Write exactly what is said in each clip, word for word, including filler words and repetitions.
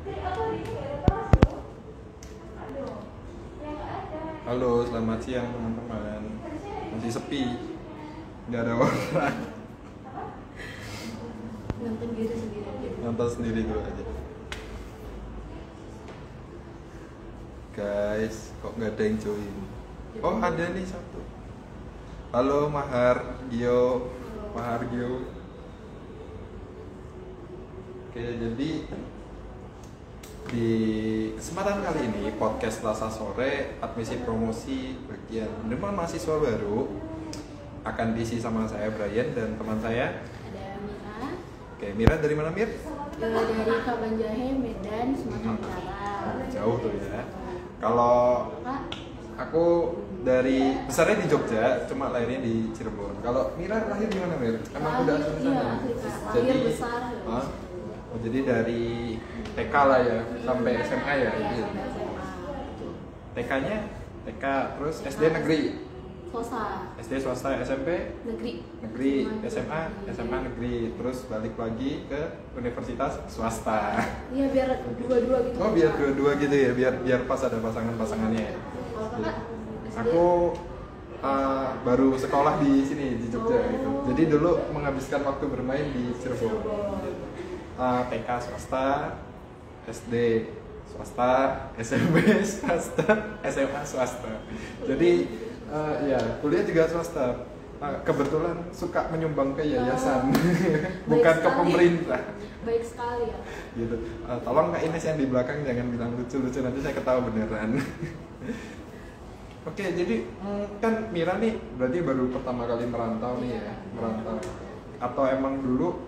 Halo, selamat siang teman-teman. Masih sepi, nggak ada orang. Nonton diri sendiri aja. Nonton sendiri dulu aja. Guys, kok nggak ada yang join? Oh, ada nih satu. Halo Mahar Gio, Mahar Gio. Oke, jadi di kesempatan kali ini podcast Selasa sore admisi promosi bagian penerimaan mahasiswa baru akan diisi sama saya Brian dan teman saya Ada Mira. Oke, Mira dari mana Mir? Dari Kabanjahe, Medan, Sumatera Utara. Jauh tuh ya. Kalau Pak, aku dari besarnya di Jogja, cuma lahirnya di Cirebon. Kalau Mira lahir di mana Mir? Emang udah asli iya, sana? asli Kak. Jadi, Lahir besar. ah, oh, jadi dari T K lah ya sampai S M A ya. Iya, Gitu. sampai S M A. T K-nya T K terus S D negeri. Swasta. S D swasta, S M P Negeri. negeri, S M A S M A negeri, terus balik lagi ke universitas swasta. Iya, biar dua-dua gitu. Oh, biar dua-dua gitu ya, biar biar pas ada pasangan-pasangannya ya. Kalau Kakak S D? Aku uh, baru sekolah di sini di Jogja gitu. Jadi dulu menghabiskan waktu bermain di Cirebon. Uh, T K swasta, S D swasta, S M P swasta, S M A swasta. Jadi uh, ya kuliah juga swasta. Uh, kebetulan suka menyumbang ke yayasan, bukan ke sekali. pemerintah. Baik sekali ya. Gitu. Uh, tolong Kak Ines yang di belakang jangan bilang lucu-lucu, nanti saya ketawa beneran. Oke, jadi mm, kan Mira nih berarti baru pertama kali merantau nih ya, merantau. Atau emang dulu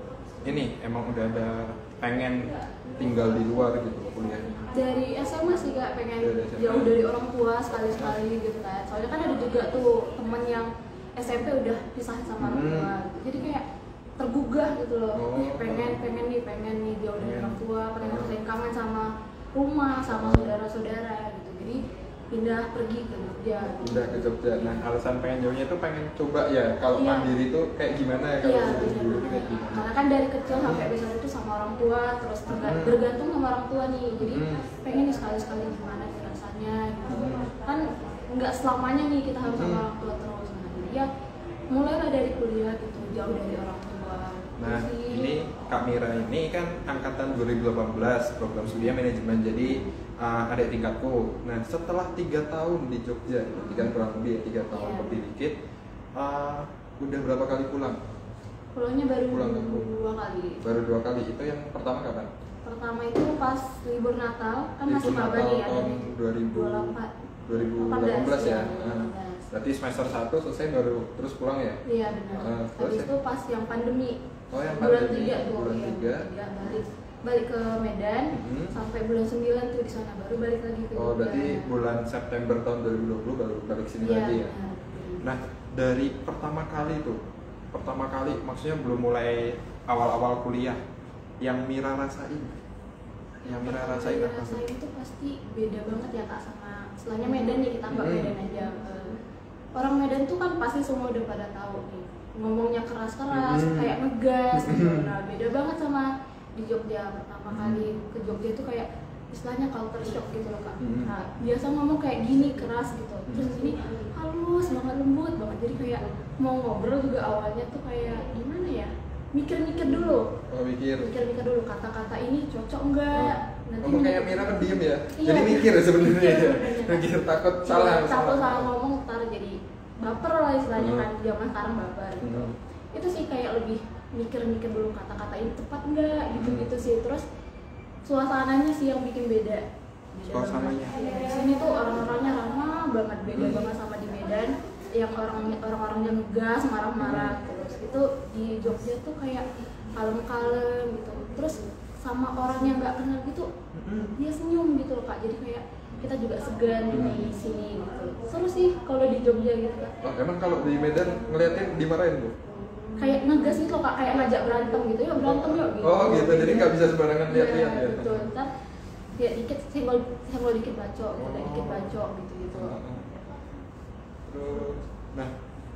ini emang udah ada pengen tinggal di luar gitu kuliahnya? Dari S M A sih Kak, pengen Dari S M A. jauh dari orang tua sekali-sekali gitu kan. Soalnya kan ada juga tuh temen yang S M P udah pisah sama orang Hmm. tua. Jadi kayak tergugah gitu loh. Oh. Ih, pengen pengen nih, pengen nih jauh dari Pengen. orang tua, pengen Oh. ngerasain kangen sama rumah, sama Oh. saudara-saudara gitu. Jadi pindah pergi ke Jogja. gitu. Udah ke Jogja. Nah, alasan pengen jauhnya tuh pengen coba ya kalau Iya. mandiri tuh kayak gimana ya kalau Iya, di dulu bener. tuh kayak gimana? Karena kan dari kecil sampai besar itu sama orang tua, terus terga- Hmm. bergantung sama orang tua nih. Jadi Hmm. pengen nih sekali-sekali gimana nih rasanya gitu. Hmm. Kan nggak selamanya nih kita harus sama Hmm. orang tua terus. Nah, jadi ya mulailah dari kuliah gitu, jauh dari orang tua. Nah, Terus sih, ini Kak Mira ini kan angkatan dua ribu delapan belas program studi manajemen, jadi uh, adik tingkatku. Nah, setelah tiga tahun di Jogja, berarti kan kurang lebih ya tiga tahun Iya. lebih dikit, uh, udah berapa kali pulang? pulangnya baru Pulang ke- dua kali. Baru dua kali. Itu yang pertama kapan? Pertama itu pas libur Natal, kan masih Libur maba Natal nih ya, tahun dari dua ribu dua ribu delapan belas ya. delapan belas, Nah, iya. berarti semester satu selesai baru terus pulang ya? Iya benar. Ah, terus Habis ya? itu pas yang pandemi. Oh, yang bulan pandemi, tiga tuh. bulan iya, tiga. tiga, balik balik ke Medan Mhm. sampai bulan sembilan tuh di sana baru balik lagi ke Oh, Jogja. berarti bulan September tahun dua ribu dua puluh baru balik sini Iya, lagi ya? benar. Nah, dari pertama kali tuh, pertama kali maksudnya belum mulai awal-awal kuliah, yang Mira rasain, yang Mira rasain Yang apa tuh? rasain itu pasti beda banget ya Kak sama istilahnya Medan nih, kita anggap Hmm. Medan aja. Eh, Orang Medan tuh kan pasti semua udah pada tahu nih, ngomongnya keras-keras, Hmm. kayak ngegas gitu. Hmm. Nah, beda banget sama di Jogja. Pertama Hmm. kali ke Jogja tuh kayak istilahnya culture shock gitu loh Kak. Hmm. Nah, biasa ngomong kayak gini keras gitu, terus di sini halus banget, lembut banget. Jadi kayak mau ngobrol juga awalnya tuh kayak gimana ya, mikir-mikir dulu, Oh, mikir. mikir-mikir dulu kata-kata ini cocok enggak. Nanti Kamu kayak mikir- Mira kan diem ya? Iya. Jadi mikir ya sebenarnya Mikir ya? sebenarnya. Mikir takut Iya, salah. takut salah ngomong ntar jadi baper lah istilahnya Hmm. kan, zaman sekarang baper gitu. Hmm. Itu sih kayak lebih mikir-mikir dulu kata-kata ini tepat enggak gitu-gitu Hmm. sih. Terus suasananya sih yang bikin beda. Beda Suasananya. banget. Di sini tuh orang-orangnya ramah banget, beda Hmm. banget sama di Medan yang orang orang-orangnya ngegas, marah-marah Hmm. terus. Itu di Jogja tuh kayak kalem-kalem gitu. Terus sama orang yang nggak kenal gitu Hmm. dia senyum gitu loh Kak, jadi kayak kita juga segan Hmm. di sini gitu. Seru sih kalau di Jogja gitu Kak, Oh, emang kalau di Medan ngeliatin dimarahin Bu? kayak ngegas gitu loh Kak, kayak ngajak berantem gitu, yuk berantem yuk gitu. Oh gitu, jadi nggak bisa sembarangan Iya, lihat-lihat ya? gitu. Ntar ya dikit senggol senggol dikit bacok, Oh. udah dikit bacok gitu gitu. Terus, nah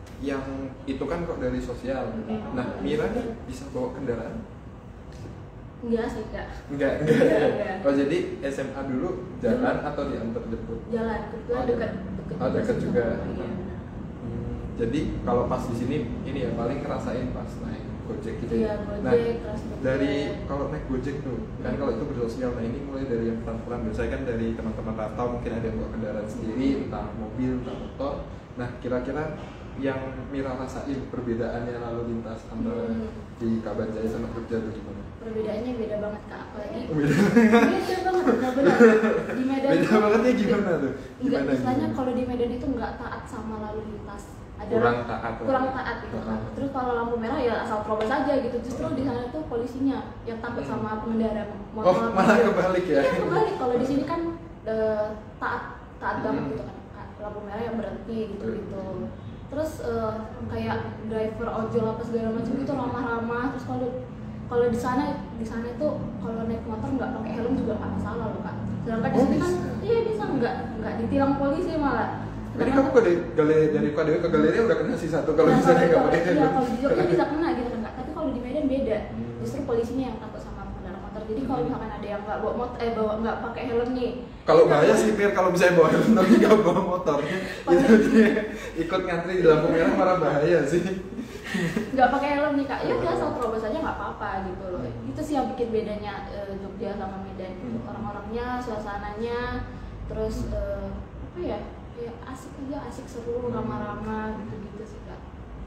yang itu kan kok dari sosial. Nah, Mira nih bisa bawa kendaraan? Enggak sih kak. Enggak, enggak. Enggak. Oh jadi S M A dulu jalan atau diantar jemput? Jalan, kebetulan Oh, dekat oh, dekat juga. Iya. Hmm, jadi kalau pas di sini ini ya paling ngerasain pas naik Gojek gitu. Iya, ya. Gojek, Nah, kelas Gojek. dari kalau naik Gojek tuh, kan kalau itu bersosial. Nah ini mulai dari yang pelan-pelan. Biasanya kan dari teman-teman rantau mungkin ada yang bawa kendaraan sendiri, entah mobil, entah motor. Nah kira-kira yang Mira rasain perbedaannya lalu lintas antara Hmm. di Kabanjaya sama Jogja itu gimana? Perbedaannya beda banget kak, apalagi Beda, beda banget, benar-benar. Di Medan beda tuh- bangetnya gimana tuh? Enggak, Gimana? istilahnya gimana? kalau di Medan itu nggak taat sama lalu lintas. Ada Kurang taat. kurang taat gitu kan. Heeh. Terus kalau lampu merah ya asal terobos aja gitu. Justru di sana tuh polisinya yang takut Hmm. sama pengendara Oh motor. malah mobil. kebalik ya? Iya kebalik. Kalau di sini kan eh, taat taat banget Hmm. gitu kan. Lampu merah yang berhenti gitu gitu. Terus eh, kayak driver ojol apa segala macam gitu ramah-ramah. Terus kalau kalau di sana di sana tuh kalau naik motor nggak pakai helm juga nggak masalah loh kak. Sedangkan di Oh, sini kan bisa? iya bisa nggak nggak ditilang polisi malah. Jadi Sedangkan- kamu ke galeri dari K D W ke galeri udah kena sih satu kalau Nah, misalnya nggak kalau- pakai iya, helm. kalau di Jogja bisa kena gitu kan kak. Tapi kalau di Medan beda. Hmm. Justru polisinya yang takut sama pengendara motor. Jadi kalau misalkan ada yang nggak bawa motor, eh bawa nggak pakai helm nih. Kalau bahaya sih Mir, kalau misalnya bawa helm tapi nggak bawa motor, itu dia ikut ngantri di lampu merah malah bahaya sih. Nggak pakai helm nih kak. Ya udah asal terobos aja nggak apa-apa gitu loh. Itu sih yang bikin bedanya eh, Jogja sama Medan. Gitu. Hmm. Orang-orangnya, suasananya, terus eh, apa ya? Ya asik aja, asik seru, ramah-ramah gitu-gitu sih kak.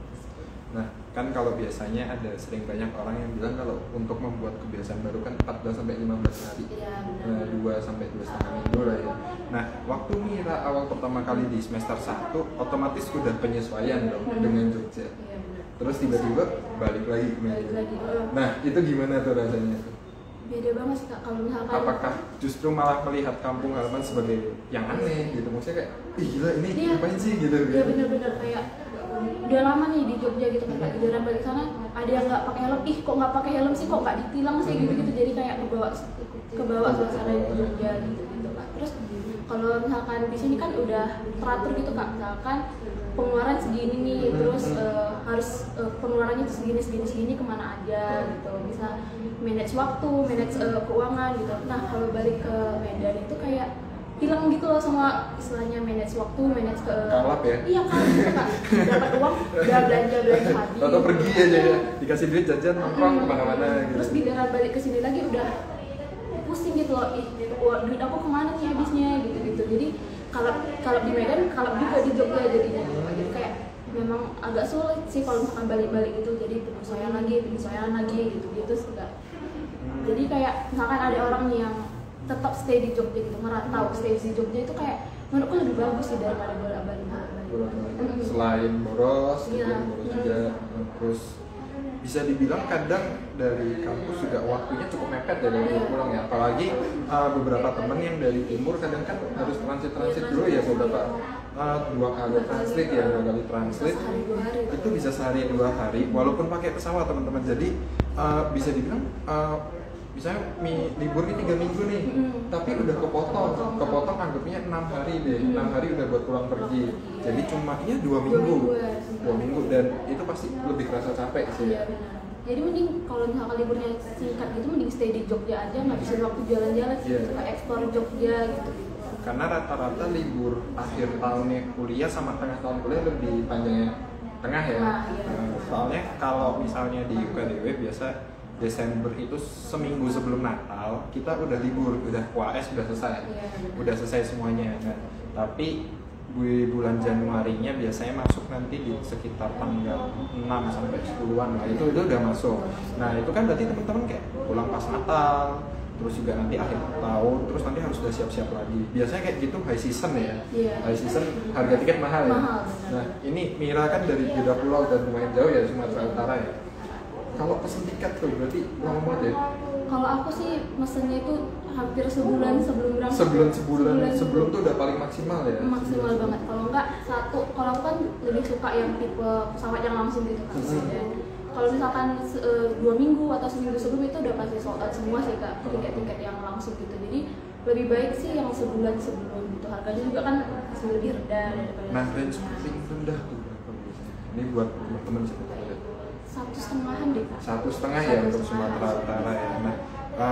Nah, kan kalau biasanya ada sering banyak orang yang bilang kalau untuk membuat kebiasaan baru kan empat belas sampai lima belas hari. Iya benar. Nah, dua sampai dua setengah minggu lah ya. Nah, waktu Mira awal pertama kali di semester satu, otomatis udah penyesuaian dong Hmm. dengan Jogja. Iya benar. Terus tiba-tiba balik lagi ke Balik Medan. lagi. eh, Nah, itu gimana tuh rasanya? Beda banget sih kak. Kalau misalkan Apakah justru malah melihat kampung halaman sebagai yang aneh gitu? Maksudnya kayak, ih gila ini Iya. ngapain sih gitu? Iya bener-bener kayak udah lama nih di Jogja gitu kan kak. Giliran balik sana ada yang nggak pakai helm, ih kok nggak pakai helm sih, kok nggak ditilang sih gitu-gitu. Jadi kayak kebawa kebawa suasana di Jogja gitu gitu kak. Terus kalau misalkan di sini kan udah teratur gitu kak. Misalkan pengeluaran segini nih, terus eh, harus eh, pengeluarannya tuh segini segini segini kemana aja gitu. Bisa manage waktu, manage eh, keuangan gitu. Nah kalau balik ke Medan itu kayak hilang gitu loh sama istilahnya manage waktu, manage ke Kalap ya? Iya kalap gitu kak. Dapat uang, udah belanja belanja habis. Atau pergi aja ya, dikasih duit jajan nongkrong kemana-mana gitu. Terus giliran balik ke sini lagi udah pusing gitu loh. Ih, wah, duit aku kemana nih habisnya gitu-gitu. Jadi kalau kalau di Medan, kalau juga di Jogja jadinya. Jadi kayak memang agak sulit sih kalau misalkan balik-balik itu. Jadi penyesuaian lagi, penyesuaian lagi gitu-gitu sih kak. Jadi kayak misalkan ada orang nih yang tetap stay di Jogja gitu, merantau stay di Jogja itu kayak menurutku lebih bagus sih daripada bolak-balik bolak-balik. Mm. Selain boros, gitu, Iya. boros juga, terus bisa dibilang kadang dari kampus juga waktunya cukup mepet ya kalau Iya. pulang ya. Apalagi uh, beberapa temen yang dari timur kadang kan harus transit-transit Iya, dulu ya transit. beberapa uh, dua kali translate ya, dua kali translate. Sehari dua hari Itu bisa sehari dua hari walaupun pakai pesawat teman-teman. Jadi uh, bisa dibilang uh, misalnya mi, libur nih tiga minggu nih, Mm. tapi udah kepotong, Kepotong. kepotong anggapnya enam hari deh, Mm. enam hari udah buat pulang pergi. pergi. Jadi cuma ya dua Dua minggu, minggu ya. dua minggu dan itu pasti lebih kerasa capek sih. Iya benar. Jadi mending kalau misalkan liburnya singkat gitu mending stay di Jogja aja, ngabisin waktu jalan-jalan sih, Iya. gitu, kayak explore Jogja gitu. Karena rata-rata libur akhir tahunnya kuliah sama tengah tahun kuliah lebih panjangnya tengah ya. Nah, iya. Nah, soalnya kalau misalnya di U K D W biasa Desember itu seminggu sebelum Natal kita udah libur, udah U A S udah selesai, Iya, benar. udah selesai semuanya kan. Tapi di bulan Januarinya biasanya masuk nanti di sekitar tanggal enam sampai sepuluhan lah, itu itu udah masuk. Nah itu kan berarti teman-teman kayak pulang pas Natal, terus juga nanti akhir tahun, terus nanti harus udah siap-siap lagi. Biasanya kayak gitu high season ya. Iya. High season harga tiket mahal ya. Mahal, benar. Nah ini Mira kan dari beda pulau dan lumayan jauh ya, Sumatera Utara ya. Kalau pesen tiket tuh berarti lama banget ya? Kalau aku sih mesennya itu hampir sebulan sebelum berangkat. Sebulan sebulan sebelum tuh udah paling maksimal ya? Maksimal banget. Kalau enggak satu, kalau aku kan lebih suka yang tipe pesawat yang langsung gitu kan. Hmm. Dan kalau misalkan se- eh, dua minggu atau seminggu sebelum itu udah pasti sold out semua sih kak, tiket-tiket yang langsung gitu. Jadi lebih baik sih yang sebulan sebelum gitu. Harganya juga kan masih lebih rendah daripada. Nah range paling rendah tuh berapa biasanya? Ini buat teman-teman siapa tahu ya? Satu setengahan deh kak. Satu setengah ya Satu untuk setengah. Sumatera Utara ya. Nah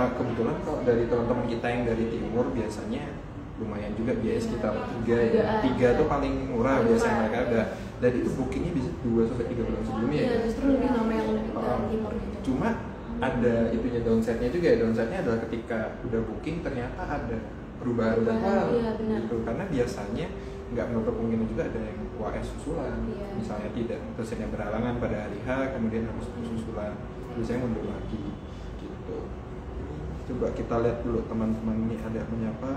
kebetulan kalau dari teman-teman kita yang dari timur biasanya lumayan juga biaya sekitar tiga ya. Tiga tuh paling murah biasanya mereka ada. Dan itu bookingnya bisa dua sampai tiga bulan sebelumnya Iya, ya. justru lebih lama yang lebih ke Uh, timur gitu. Cuma ada itunya downside-nya juga ya. Downside-nya adalah ketika udah booking ternyata ada perubahan jadwal Iya, benar. gitu. Karena biasanya nggak menutup kemungkinan juga ada yang U A S susulan. Iya. Misalnya tidak dosennya berhalangan pada hari H, kemudian harus susulan. Biasanya mundur lagi gitu. Coba kita lihat dulu teman-teman, ini ada menyapa.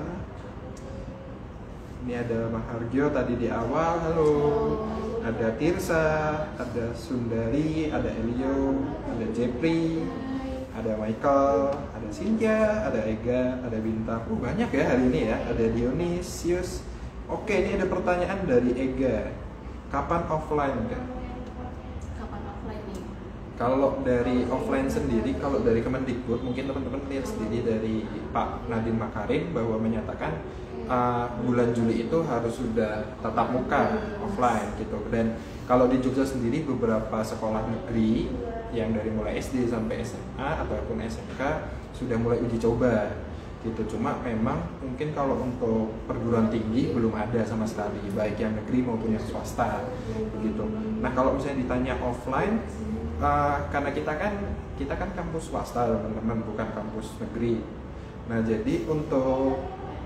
Ini ada Mahargyo tadi di awal, halo. Ada Tirsa, ada Sundari, ada Elio, ada Jepri, ada Michael, ada Cynthia, ada Ega, ada Bintang. Uh, banyak ya hari ini ya. Ada Dionysius. Oke, ini ada pertanyaan dari Ega. Kapan offline kan? Kapan offline nih? Kalau dari offline sendiri, kalau dari Kemendikbud, mungkin teman-teman lihat sendiri dari Pak Nadiem Makarim bahwa menyatakan uh, bulan Juli itu harus sudah tatap muka offline gitu. Dan kalau di Jogja sendiri beberapa sekolah negeri yang dari mulai S D sampai S M A ataupun S M K sudah mulai uji coba gitu. Cuma memang mungkin kalau untuk perguruan tinggi belum ada sama sekali, baik yang negeri maupun yang swasta begitu. Nah kalau misalnya ditanya offline, uh, karena kita kan kita kan kampus swasta teman-teman, bukan kampus negeri. Nah jadi untuk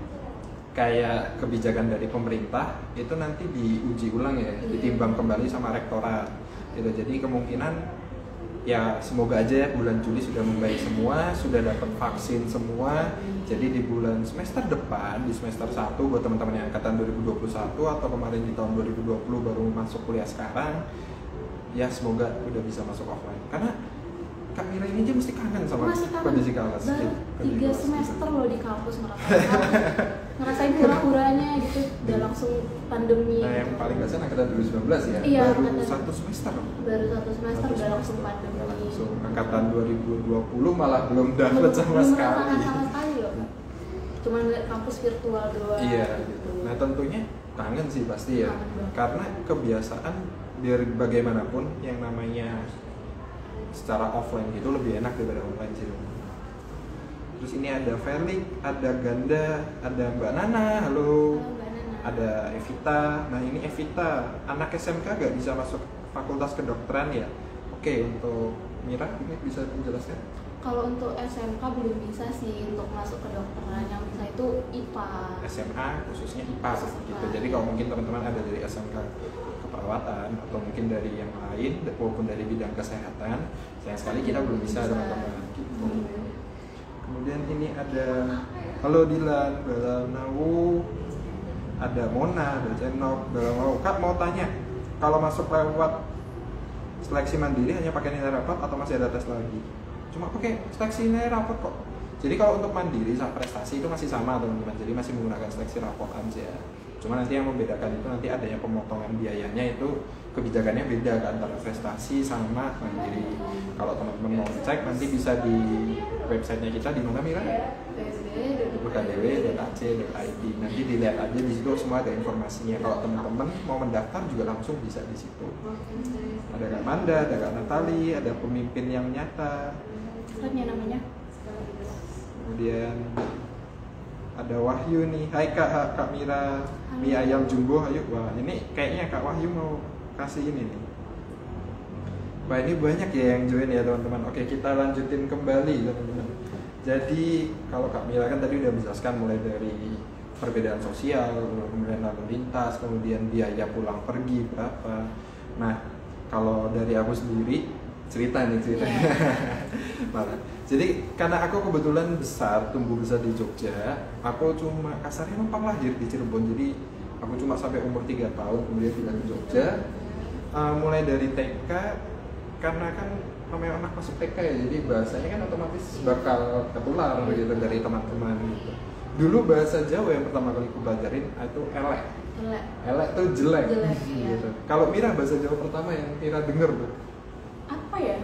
kayak kebijakan dari pemerintah itu nanti diuji ulang ya, ditimbang kembali sama rektorat gitu. Jadi kemungkinan ya semoga aja ya bulan Juli sudah membaik semua, sudah dapat vaksin semua. Jadi di bulan semester depan, di semester satu buat teman-teman yang angkatan dua ribu dua puluh satu atau kemarin di tahun dua ribu dua puluh baru masuk kuliah sekarang, ya semoga udah bisa masuk offline. Karena Kak Mira ini aja mesti kangen sama kondisi kelas. Baru tiga semester loh di kampus ngerasain ngerasain hura-huranya gitu, udah langsung pandemi. Nah yang paling besar angkatan dua ribu sembilan belas ya, iya, baru angkatan, satu semester. Baru satu semester udah langsung pandemi. Langsung angkatan dua ribu dua puluh malah belum dapat sama belum sekali. Belum sama sekali loh Kak. Cuman ngeliat kampus virtual doang. Iya gitu. Nah tentunya kangen sih pasti ya, karena kebiasaan biar bagaimanapun yang namanya secara offline gitu lebih enak daripada online sih. Terus ini ada Felix, ada Ganda, ada Mbak Nana, halo. Halo Mbak Nana. Ada Evita. Nah ini Evita, anak S M K gak bisa masuk fakultas kedokteran ya? Oke, untuk Mira ini bisa menjelaskan? Kalau untuk S M K belum bisa sih untuk masuk kedokteran, yang bisa itu I P A. S M A khususnya I P A Khusus gitu. I P A. Jadi kalau mungkin teman-teman ada dari S M K keperawatan atau mungkin dari yang lain maupun dari bidang kesehatan, sayang sekali kita belum bisa teman-teman gitu. Kemudian ini ada halo Dilan, Balanawu, ada Mona, ada Cenok, Balanawu. Kak mau tanya, kalau masuk lewat seleksi mandiri hanya pakai nilai rapot atau masih ada tes lagi? Cuma pakai seleksi nilai rapot kok. Jadi kalau untuk mandiri sama prestasi itu masih sama teman-teman. Jadi masih menggunakan seleksi rapot aja. Cuma nanti yang membedakan itu nanti adanya pemotongan biayanya, itu kebijakannya beda kan antara prestasi sama mandiri. Kalau teman-teman mau cek nanti bisa di websitenya kita di mana Mira? b k d w dot a c dot i d. Nanti dilihat aja di situ semua ada informasinya. Kalau teman-teman mau mendaftar juga langsung bisa di situ. Ada Kak Manda, ada Kak Natali, ada pemimpin yang nyata. Katanya namanya. Kemudian ada Wahyu nih. Hai Kak, Kak Mira. Mie ayam jumbo, ayo. Wah, ini kayaknya Kak Wahyu mau kasih ini nih. Wah, ini banyak ya yang join ya teman-teman. Oke, kita lanjutin kembali teman-teman. Jadi kalau Kak Mira kan tadi udah menjelaskan mulai dari perbedaan sosial, kemudian lalu lintas, kemudian biaya pulang pergi berapa. Nah, kalau dari aku sendiri cerita nih ceritanya. Malah. Jadi karena aku kebetulan besar, tumbuh besar di Jogja, aku cuma kasarnya numpang lahir di Cirebon. Jadi aku cuma sampai umur tiga tahun kemudian pindah ke Jogja. Uh, mulai dari T K, karena kan namanya anak masuk T K ya, jadi bahasanya kan otomatis bakal ketular gitu dari teman-teman gitu. Dulu bahasa Jawa yang pertama kali aku pelajarin itu elek. Elek. Elek tuh jelek. Jelek, Gitu. iya. Kalau Mira bahasa Jawa pertama yang Mira denger tuh Apa ya?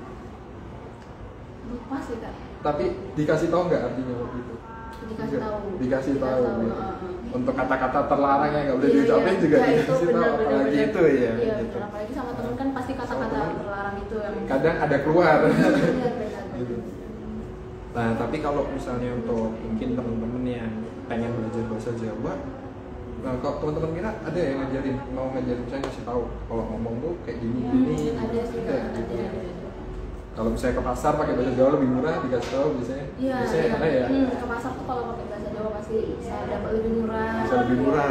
Lupa sih Kak. tapi dikasih tahu nggak artinya waktu itu? Dikasih tahu. Dikasih tahu. tahu, Gitu. uh, uh. Untuk kata-kata terlarang yang nggak boleh Iya, diucapin iya. juga Iya, itu dikasih tahu, benar, apalagi benar, itu benar. ya. Iya, Gitu. benar. Apalagi sama temen kan pasti kata-kata Sama temen. terlarang itu yang Kadang ada keluar. Benar, benar, Gitu. benar. Nah, tapi kalau misalnya untuk mungkin teman-teman yang pengen belajar bahasa Jawa, nah kalau teman-teman kira ada yang ngajarin, mau ngajarin saya ngasih tahu kalau ngomong tuh kayak gini gini. Hmm, ada sih, ada, ada, gitu. ada, ada. Kalau misalnya ke pasar pakai bahasa Jawa lebih murah, dikasih tahu biasanya. Iya, biasanya iya. ada ya. Hmm, ke pasar tuh kalau pakai bahasa Jawa pasti bisa dapat lebih murah. Bisa lebih murah.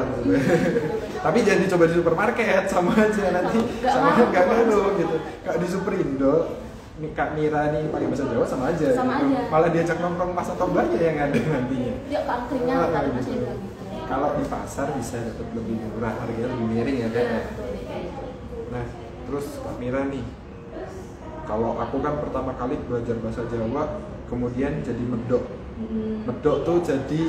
Tapi jangan dicoba di supermarket, sama aja nanti Nggak sama ngaruh. nggak ngaruh gitu. Kalau di Superindo, nih Kak Mira nih pakai bahasa Jawa sama aja. Sama gitu. aja. Malah diajak nongkrong mas atau mbaknya yang ada nantinya. Dia ke angkringan Ah, tadi gitu. masih bilang gitu. Kalau di pasar bisa dapat lebih murah, harganya lebih miring ya Iya, kan. betul deh, kayak gitu. Nah, terus Kak Mira nih, kalau aku kan pertama kali belajar bahasa Jawa, kemudian jadi medok. Hmm. Medok tuh jadi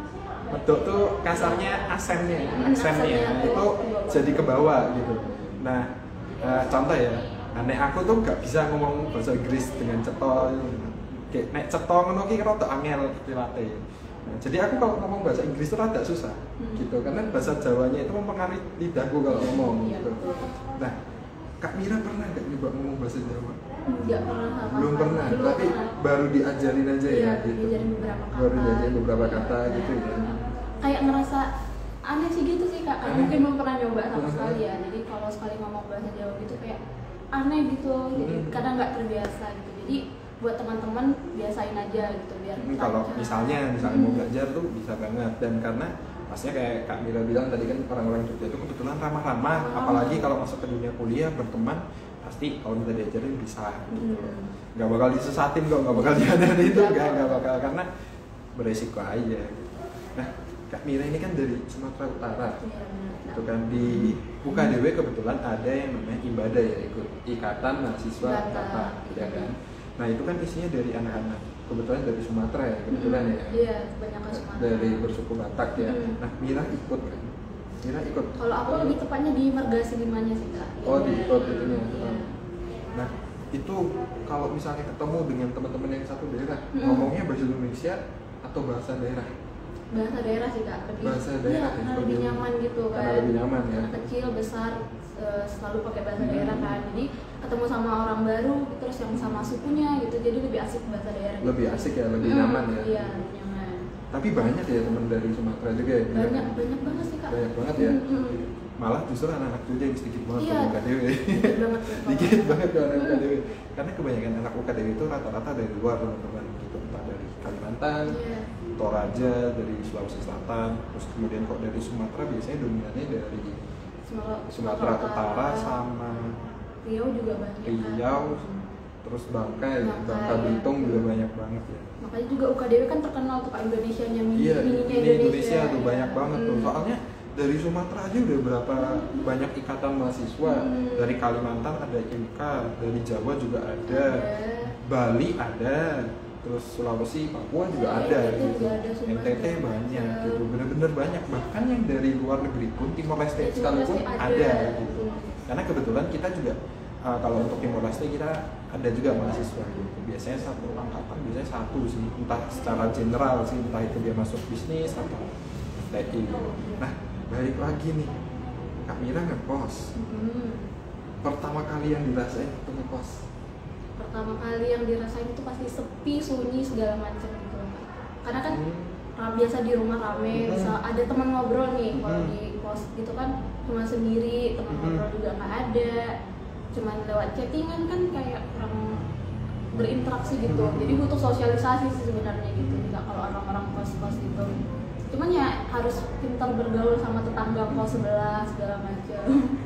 medok tuh kasarnya aksennya, Hmm, aksennya aksennya itu tuh. jadi ke bawah gitu. Nah, eh, contoh ya, aneh aku tuh nggak bisa ngomong bahasa Inggris dengan cetol, kayak nek cetol ngono ki rada angel dilatih. Nah, jadi aku kalau ngomong bahasa Inggris tuh rada susah, Hmm. gitu, karena bahasa Jawanya itu mempengaruhi lidahku kalau ngomong Iya, gitu. betul. Nah, Kak Mira pernah nggak nyoba ngomong bahasa Jawa? Nggak pernah sama Belum sekali. pernah, Belum tapi pernah. baru diajarin aja Iya, ya gitu. diajarin beberapa kata. Baru diajarin beberapa kata gitu ya. Kayak ngerasa aneh sih gitu sih kak, karena Aneh. mungkin belum pernah nyoba sama Mhm. sekali ya. Jadi kalau sekali ngomong bahasa Jawa gitu kayak aneh gitu, jadi Mhm. kadang nggak terbiasa gitu. Jadi buat teman-teman biasain aja gitu biar Hmm, kalau lancar. misalnya misalnya Hmm. mau belajar tuh bisa banget, dan karena pastinya kayak Kak Mira bilang tadi kan orang-orang Jogja itu kebetulan ramah-ramah, Ramah. apalagi kalau masuk ke dunia kuliah berteman pasti kalau minta diajarin bisa gitu. Hmm. Nggak bakal disesatin kok, nggak bakal diajarin itu, Nggak nggak nggak bakal. bakal, karena beresiko aja. Nah, Kak Mira ini kan dari Sumatera Utara, Iya, benar. itu kan di U K D W kebetulan ada yang namanya Ibadah ya, ikut Ikatan Mahasiswa Batak. Batak, ya kan. Nah itu kan isinya dari anak-anak kebetulan dari Sumatera ya, kebetulan Hmm. ya. Iya, kebanyakan Sumatera. Dari bersuku Batak ya. Hmm. Nah Mira ikut kan? Mira ikut. Kalau aku lebih tepatnya di Margasi limanya sih kak. Oh di Iya. ikut itunya. Iya. Nah itu kalau misalnya ketemu dengan teman-teman yang satu daerah, Hmm. ngomongnya bahasa Indonesia atau bahasa daerah? Bahasa daerah sih kak, lebih, Bahasa daerah iya, ya, karena lebih- lebih nyaman gitu kan. karena lebih nyaman ya. Anak kecil, besar, eh, selalu pakai bahasa Hmm. daerah kan. Jadi ketemu sama orang baru, terus yang sama sukunya gitu, jadi lebih asik bahasa daerah. Lebih gitu. asik ya, lebih Hmm, nyaman ya. Iya, lebih nyaman. Tapi banyak ya teman dari Sumatera juga ya. Mira? Banyak, banyak banget sih kak. Banyak banget ya. Hmm, hmm. Malah justru anak-anak Jogja yang sedikit banget Iya. dari U K D W. Dikit banget tuh. Dikit banget kalau anak U K D W. Hmm. Karena kebanyakan anak U K D W itu rata-rata dari luar teman-teman gitu, entah dari Kalimantan, Iya. Toraja, dari Sulawesi Selatan, terus kemudian kok dari Sumatera biasanya dominannya dari Sumatera, Sumatera Utara sama Riau juga banyak kan. Riau, terus Bangka, ya. Bangka, Bangka iya. Belitung juga banyak banget ya. Makanya juga U K D W kan terkenal tuh kak, Indonesianya mini, Iya, mininya ini Indonesia. Indonesia tuh iya. banyak banget tuh. Hmm. Soalnya dari Sumatera aja udah berapa banyak ikatan mahasiswa. Hmm. Dari Kalimantan ada I M K, dari Jawa juga ada, Ada. Bali ada, terus Sulawesi, Papua juga Iya, ada N T T gitu. juga ada, N Sumbar T T juga banyak ada. gitu, bener-bener banyak. Bahkan yang dari luar negeri pun, Timor Leste Ya, Timor sekalipun Leste ada, ada. gitu. Hmm. Karena kebetulan kita juga uh, kalau untuk Timor Leste kita ada juga mahasiswa gitu. Biasanya satu angkatan biasanya satu sih, entah secara general sih, entah itu dia masuk bisnis atau T I gitu. Nah, balik lagi nih, Kak Mira ngekos. Hmm. Pertama kali yang dirasain waktu ngekos. Pertama kali yang dirasain itu pasti sepi, sunyi, segala macam gitu loh, Kak. Karena kan Hmm. ra- biasa di rumah rame, Hmm. misal ada teman ngobrol nih, kalau Hmm. di kos gitu kan cuma sendiri, teman Hmm. ngobrol juga nggak ada, cuman lewat chattingan kan kayak kurang berinteraksi gitu, Hmm. jadi butuh sosialisasi sih sebenarnya gitu, juga kalau orang-orang kos-kos gitu. Cuman ya harus pintar bergaul sama tetangga kos sebelah segala macam.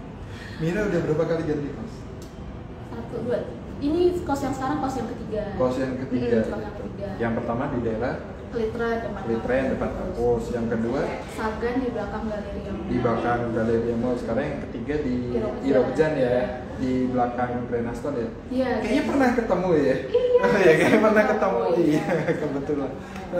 Mira udah berapa kali ganti kos? Satu dua, ini kos yang sekarang kos yang ketiga. Kos yang ketiga. Hmm, kos yang ketiga. Yang pertama di daerah Litra depan Litren depan kampus, yang kedua Sagan di belakang galeri yang di belakang Galeri Mall, sekarang yang ketiga di Irokjan. Irokjan ya, di belakang Grand Aston ya. Iya. Kayaknya pernah ketemu ya. Iya. Oh iya, kayaknya pernah Pernah ketemu. ketemu, Iya, iya. kebetulan.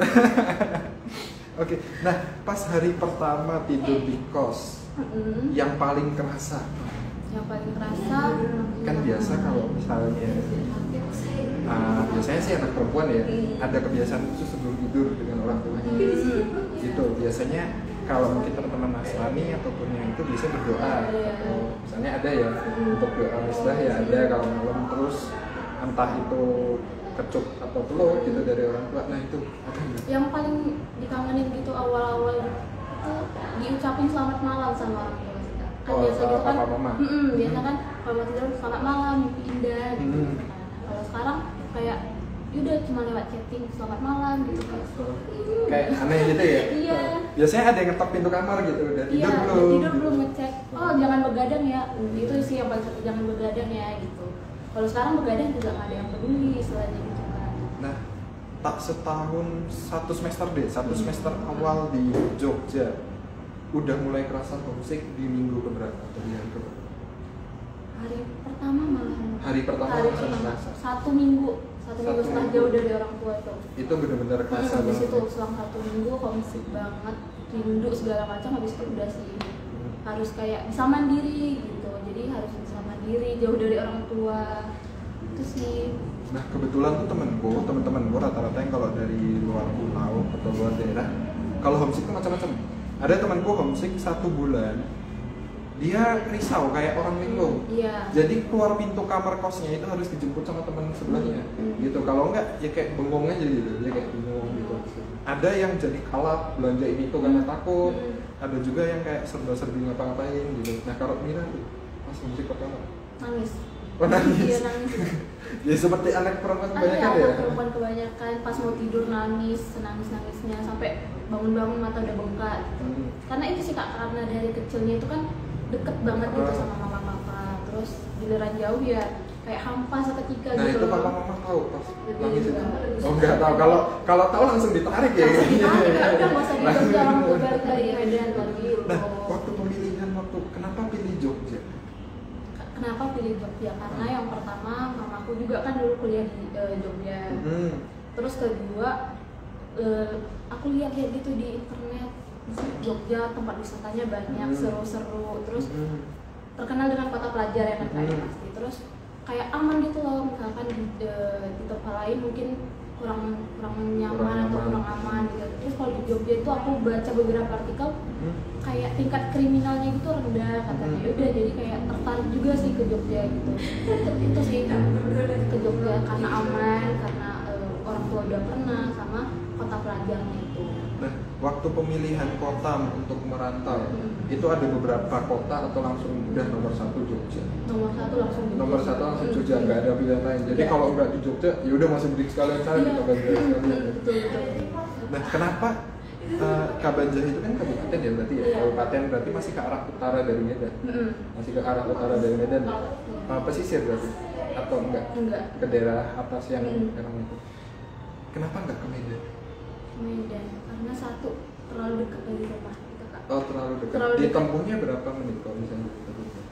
Oke, nah pas hari pertama tidur di kos, Mm-mm. yang paling kerasa Yang paling kerasa kan biasa kalau misalnya uh, biasanya sih anak perempuan ya ada kebiasaan khusus sebelum tidur dengan orang tuanya. Hmm. Gitu biasanya kalau mungkin teman-teman Nasrani ataupun yang itu biasanya berdoa, atau misalnya ada ya untuk doa misbah ya ada kalau malam, terus entah itu kecup atau telur gitu dari orang tua. Nah itu apa enggak? Yang paling dikangenin gitu awal-awal itu diucapin selamat malam sama orang tua. Kan Oh, biasa gitu kan, papa mama. mm-mm, biasa kan kalau mau tidur selamat malam, mimpi indah gitu. Hmm. Nah, kalau sekarang kayak yaudah cuma lewat chatting selamat malam gitu kan. Kayak aneh gitu ya? Iya. Biasanya ada yang ngetok pintu kamar gitu, udah Iya, tidur udah belum? tidur gitu. belum ngecek. Oh, jangan begadang ya. Itu sih yang paling satu, jangan begadang ya gitu. Kalau sekarang begadang juga nggak ada yang peduli istilahnya gitu kan. Nah, tak setahun satu semester deh, satu Hmm. semester awal di Jogja udah mulai kerasa homesick di minggu keberapa atau di hari keberapa? Hari pertama malah. Hari pertama Hari langsung pertama. kerasa. Satu minggu, satu, Satu minggu setelah minggu. jauh dari orang tua tuh. Itu benar-benar kerasa Hmm, di banget. situ ya? selang satu minggu homesick banget, rindu segala macam. Habis itu udah sih Hmm. harus kayak bisa mandiri gitu. Jadi harus bisa mandiri, jauh dari orang tua. Itu sih. Nah kebetulan tuh temenku, temen-temenku rata-rata yang kalau dari luar pulau atau luar daerah, kalau homesick tuh macam-macam. Ada temanku homesick satu bulan, dia risau kayak orang linglung. Iya. Jadi keluar pintu kamar kosnya itu harus dijemput sama teman sebelahnya, Hmm. gitu. Kalau enggak ya kayak bengong aja gitu, dia kayak bingung gitu. Ada yang jadi kalap belanja ini tuh karena takut, Hmm. ada juga yang kayak serba-serbi ngapa-ngapain gitu. Nah kalau Mira tuh pas homesick pertama, Nangis. oh nangis. Iya nangis. Ya seperti anak perempuan Ada kebanyakan anak ya. perempuan kebanyakan pas mau tidur nangis, senangis nangisnya sampai bangun-bangun mata udah bengkak. Hmm. Karena itu sih kak, karena dari kecilnya itu kan deket banget gitu Ah. sama mama papa. Terus giliran jauh ya kayak hampa seketika Nah gitu itu loh. papa mama tahu pas Jadi nangis itu. enggak. Oh nggak tahu. Kalau kalau tahu langsung ditarik ya. Langsung ditarik, kan udah nggak usah di Langsung Jogja, orang tua ditarik. balik dari Medan lagi. Nah waktu pemilihan waktu kenapa pilih Jogja? Kenapa pilih Jogja? Karena yang pertama mamaku juga kan dulu kuliah di eh, Jogja. Hmm. Terus kedua eh, aku lihat-lihat gitu di internet Jogja tempat wisatanya banyak, Hmm. seru-seru, terus Hmm. terkenal dengan kota pelajar ya kan Kak, ya Hmm. pasti. Terus kayak aman gitu loh, misalkan di, de- di tempat lain mungkin kurang kurang nyaman Kurang atau aman. kurang aman gitu. Terus kalau di Jogja itu aku baca beberapa artikel Hmm. kayak tingkat kriminalnya gitu rendah katanya. Hmm. Ya udah jadi kayak tertarik juga sih ke Jogja gitu. Itu sih ke Jogja karena aman, karena eh, orang tua udah pernah, sama kota pelajarnya itu. Nah waktu pemilihan kota untuk merantau Hmm. itu ada beberapa kota atau langsung udah nomor satu Jogja? Nomor satu langsung Jogja. Nomor satu langsung Hmm. Jogja, nggak ada pilihan lain. Jadi Iya. kalau nggak di Jogja ya udah masih mudik sekalian sana Iya. di Kabanjahe Hmm, sekalian. hmm, betul betul. Nah, kenapa uh, Kabanjahe itu kan kabupaten ya berarti ya? Iya. Kabupaten berarti masih ke arah utara dari Medan. Hmm. Masih ke arah utara dari Medan. Uh, pesisir berarti atau enggak? Enggak. Ke daerah atas yang Hmm. sekarang itu. Kenapa enggak ke Medan? Medan karena satu terlalu dekat dari rumah gitu kak. Oh, terlalu dekat. Terlalu dekat. Ditempuhnya berapa menit kalau misalnya gitu?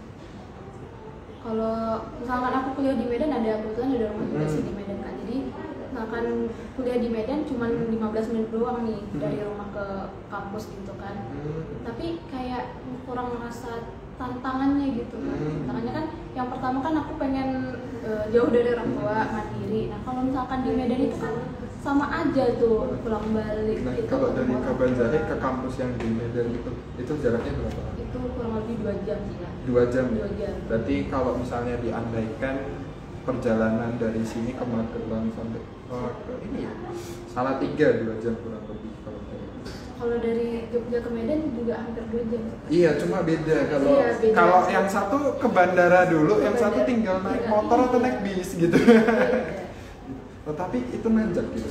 Kalau misalkan aku kuliah di Medan, ada kebetulan ada rumah juga Hmm. sih di Medan kan. Jadi misalkan kuliah di Medan cuma lima belas menit doang nih Hmm. dari rumah ke kampus gitu kan. Hmm. Tapi kayak kurang ngerasa tantangannya gitu kan. Hmm. Tantangannya kan yang pertama kan aku pengen eh, jauh dari orang tua, mandiri. Nah kalau misalkan di Medan itu kan sama aja tuh pulang balik. Nah, itu kalau dari kurang- Kabanjahe ke kampus yang di Medan itu, itu jaraknya berapa? itu kurang lebih dua jam sih ya. Dua jam ya? Dua jam. Berarti kalau misalnya diandaikan perjalanan dari sini ke Magelang sampai oh, ke ini ya, Salatiga dua jam kurang lebih kalau kayak gitu. Kalau dari Jogja ke Medan juga hampir dua jam. Iya, cuma beda kalau Iya, beda. kalau yang satu ke bandara dulu, Ke yang satu bandara. tinggal naik Iya. motor atau naik bis gitu. Iya. Oh, tapi itu nanjak gitu.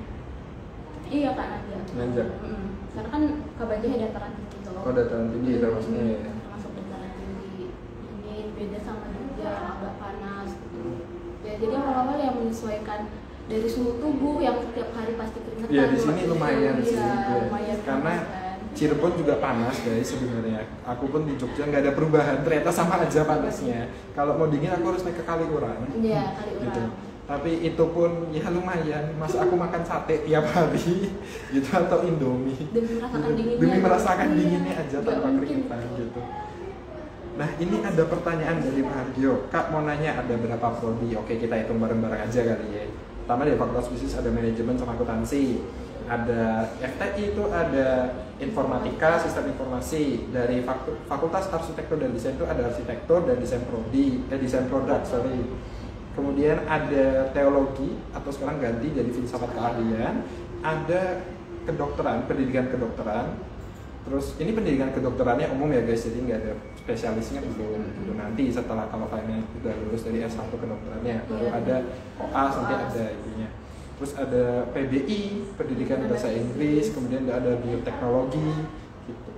Iya kan aja. Nanjak. Mm. Karena kan Kabanjahe dataran tinggi tuh. Oh, dataran tinggi Mm, termasuknya ya. Termasuk dataran tinggi. Dingin, beda sama Jogja yang agak panas gitu. Ya, jadi awal-awal yang menyesuaikan dari suhu tubuh yang setiap hari pasti keringetan. Iya, di sini waktu lumayan itu, sih. Iya, Iya. lumayan Karena panas kan. Cirebon juga panas guys sebenarnya. Aku pun di Jogja nggak ada perubahan, ternyata sama aja panasnya. Kalau mau dingin aku harus naik ke Kaliurang. Iya, kali Gitu. orang. Tapi itu pun ya lumayan. Mas aku makan sate tiap hari gitu atau Indomie. Demi merasakan dinginnya. Demi merasakan Iya, dinginnya aja nggak tanpa mungkin keringetan gitu. gitu. Nah ini ada pertanyaan dari Pak Hargio. Kak mau nanya ada berapa prodi? Oke kita hitung bareng-bareng aja kali ya. Pertama dari Fakultas Bisnis ada manajemen sama akuntansi. Ada F T I itu ada informatika, sistem informasi. Dari Fakultas Arsitektur dan Desain itu ada arsitektur dan desain prodi, eh desain produk sorry. kemudian ada teologi atau sekarang ganti jadi filsafat keahlian, ada kedokteran, pendidikan kedokteran. Terus ini pendidikan kedokterannya umum ya guys, jadi nggak ada spesialisnya belum. Gitu. Nanti setelah kalau kalian udah lulus dari S satu kedokterannya, baru ada O A nanti ada itunya. Terus ada P B I, pendidikan bahasa Inggris, kemudian ada bioteknologi, gitu.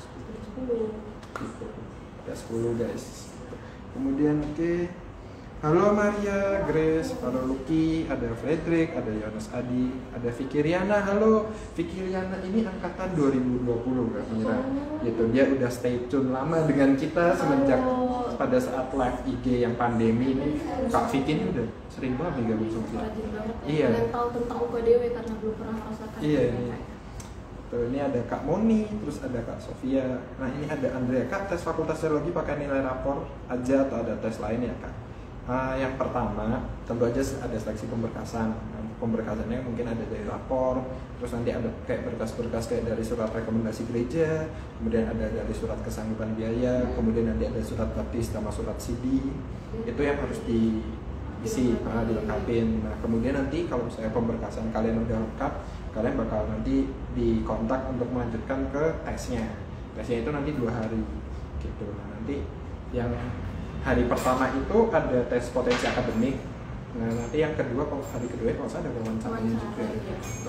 Gitu. Ada sepuluh guys. Kemudian oke, okay. Halo Maria, Grace, halo Lucky, ada Frederick, ada Yohanes Adi, ada Vicky Riana. Halo Vicky Riana ini angkatan dua ribu dua puluh Kak Mira. Gitu, dia udah stay tune lama dengan kita semenjak pada saat live I G yang pandemi ini. Kak Vicky ini udah sering banget nih gabung sama kita. Iya. Yang tahu tentang U K D W karena belum pernah merasakan. Iya. Ini. Tuh, ini ada Kak Moni, terus ada Kak Sofia. Nah ini ada Andrea. Kak, tes fakultas teologi pakai nilai rapor aja atau ada tes lain ya Kak? Uh, yang pertama, tentu aja ada seleksi pemberkasan. Nah, pemberkasannya mungkin ada dari rapor, terus nanti ada kayak berkas-berkas kayak dari surat rekomendasi gereja, kemudian ada dari surat kesanggupan biaya, kemudian nanti ada surat baptis sama surat C D. Itu yang harus diisi, nah, dilengkapin. Nah, kemudian nanti kalau misalnya pemberkasan kalian udah lengkap, kalian bakal nanti dikontak untuk melanjutkan ke tesnya. Tesnya itu nanti dua hari, gitu. Nah, nanti yang hari pertama itu ada tes potensi akademik. Nah nanti yang kedua, hari kedua kalau saya ada wawancaranya juga. Gitu.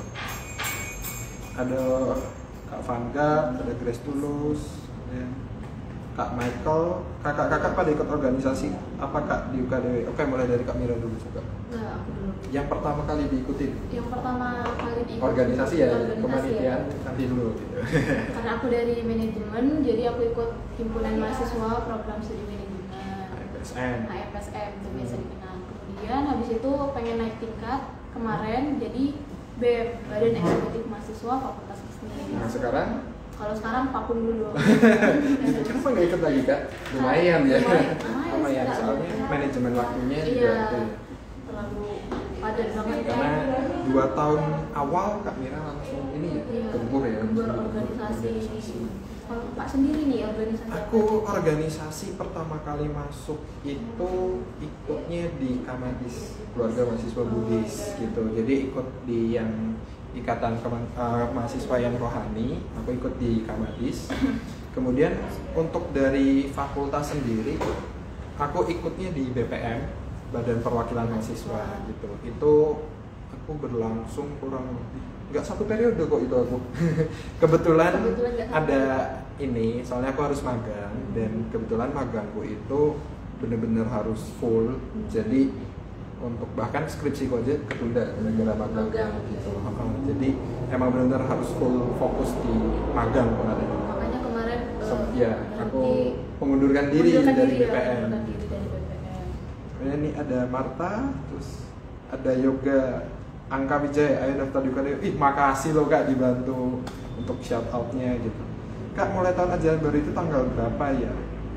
Ada Kak Vanga, ada Grace Tulus, ya. Kak Michael, kakak-kakak pada ikut organisasi apa Kak di U K D W? Oke, mulai dari Kak Mira dulu juga. Nah, aku dulu. Yang pertama kali diikutin? Yang pertama kali diikutin organisasi ya, organisasi kepanitiaan ya. nanti dulu gitu. Karena aku dari manajemen, jadi aku ikut himpunan mahasiswa program studi manajemen. H F S M. H F S M itu biasa dikenal. Kemudian habis itu pengen naik tingkat kemarin jadi B E M, Badan Eksekutif Mahasiswa Fakultas Bisnis. Nah sekarang? Kalau sekarang vakum dulu. Gitu, kenapa nggak ikut lagi Kak? Lumayan ya. Lumayan, Lumayan soalnya manajemen waktunya juga iya, itu ya. terlalu padat banget. Karena dua tahun awal Kak Mira langsung ini ya, Iya, gembur ya. gembur organisasi. Kalau Kak sendiri nih organisasi Aku apa? organisasi pertama kali masuk itu ikutnya di Kamadis, Keluarga Mahasiswa Buddhis gitu. Jadi ikut di yang Ikatan Keman- uh, Mahasiswa yang Rohani, aku ikut di Kamadis. Kemudian untuk dari fakultas sendiri, aku ikutnya di B P M, Badan Perwakilan Mahasiswa gitu. Itu aku berlangsung kurang nggak satu periode kok itu aku. kebetulan, Kebetulan ada ini, soalnya aku harus magang dan kebetulan magangku itu bener-bener harus full. Jadi untuk bahkan skripsiku aja ketunda gara-gara magang gitu. Jadi emang benar-benar harus full fokus di magang kemarin. Makanya kemarin So, uh, ya, aku mengundurkan diri mengundurkan dari diri, B P M. ya, mengundurkan diri dari B P M. Kemudian ini ada Marta, terus ada Yoga Angka Wijaya, ayo daftar di U K D W. Ih, makasih loh Kak dibantu untuk shout out-nya gitu. Kak, mulai tahun ajaran baru itu tanggal berapa ya?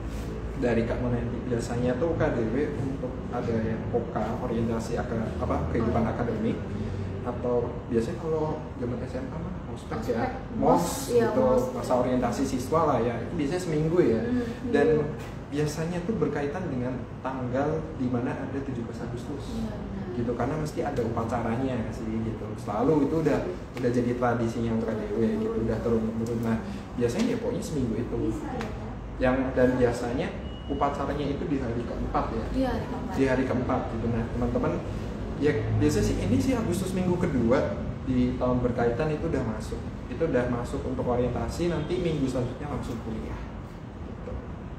Dari Kak Monenti, biasanya tuh U K D W untuk ada yang O K, orientasi akad, apa kehidupan akademik, atau biasanya kalau zaman S M A mah ospek ya, mos iya, gitu, mos. masa orientasi siswa lah ya, itu biasanya seminggu ya. Hmm, Dan minggu. biasanya tuh berkaitan dengan tanggal di mana ada tujuh belas Agustus. Iya, benar. Gitu, karena mesti ada upacaranya sih gitu. Selalu itu udah udah jadi tradisinya U K D W gitu, udah turun temurun. Nah, biasanya ya pokoknya seminggu itu. Yang dan biasanya upacaranya itu di hari keempat ya. Iya, hari keempat. Di hari keempat gitu. Nah, teman-teman ya biasanya sih ini sih Agustus minggu kedua di tahun berkaitan itu udah masuk. Itu udah masuk untuk orientasi, nanti minggu selanjutnya langsung kuliah. Gitu.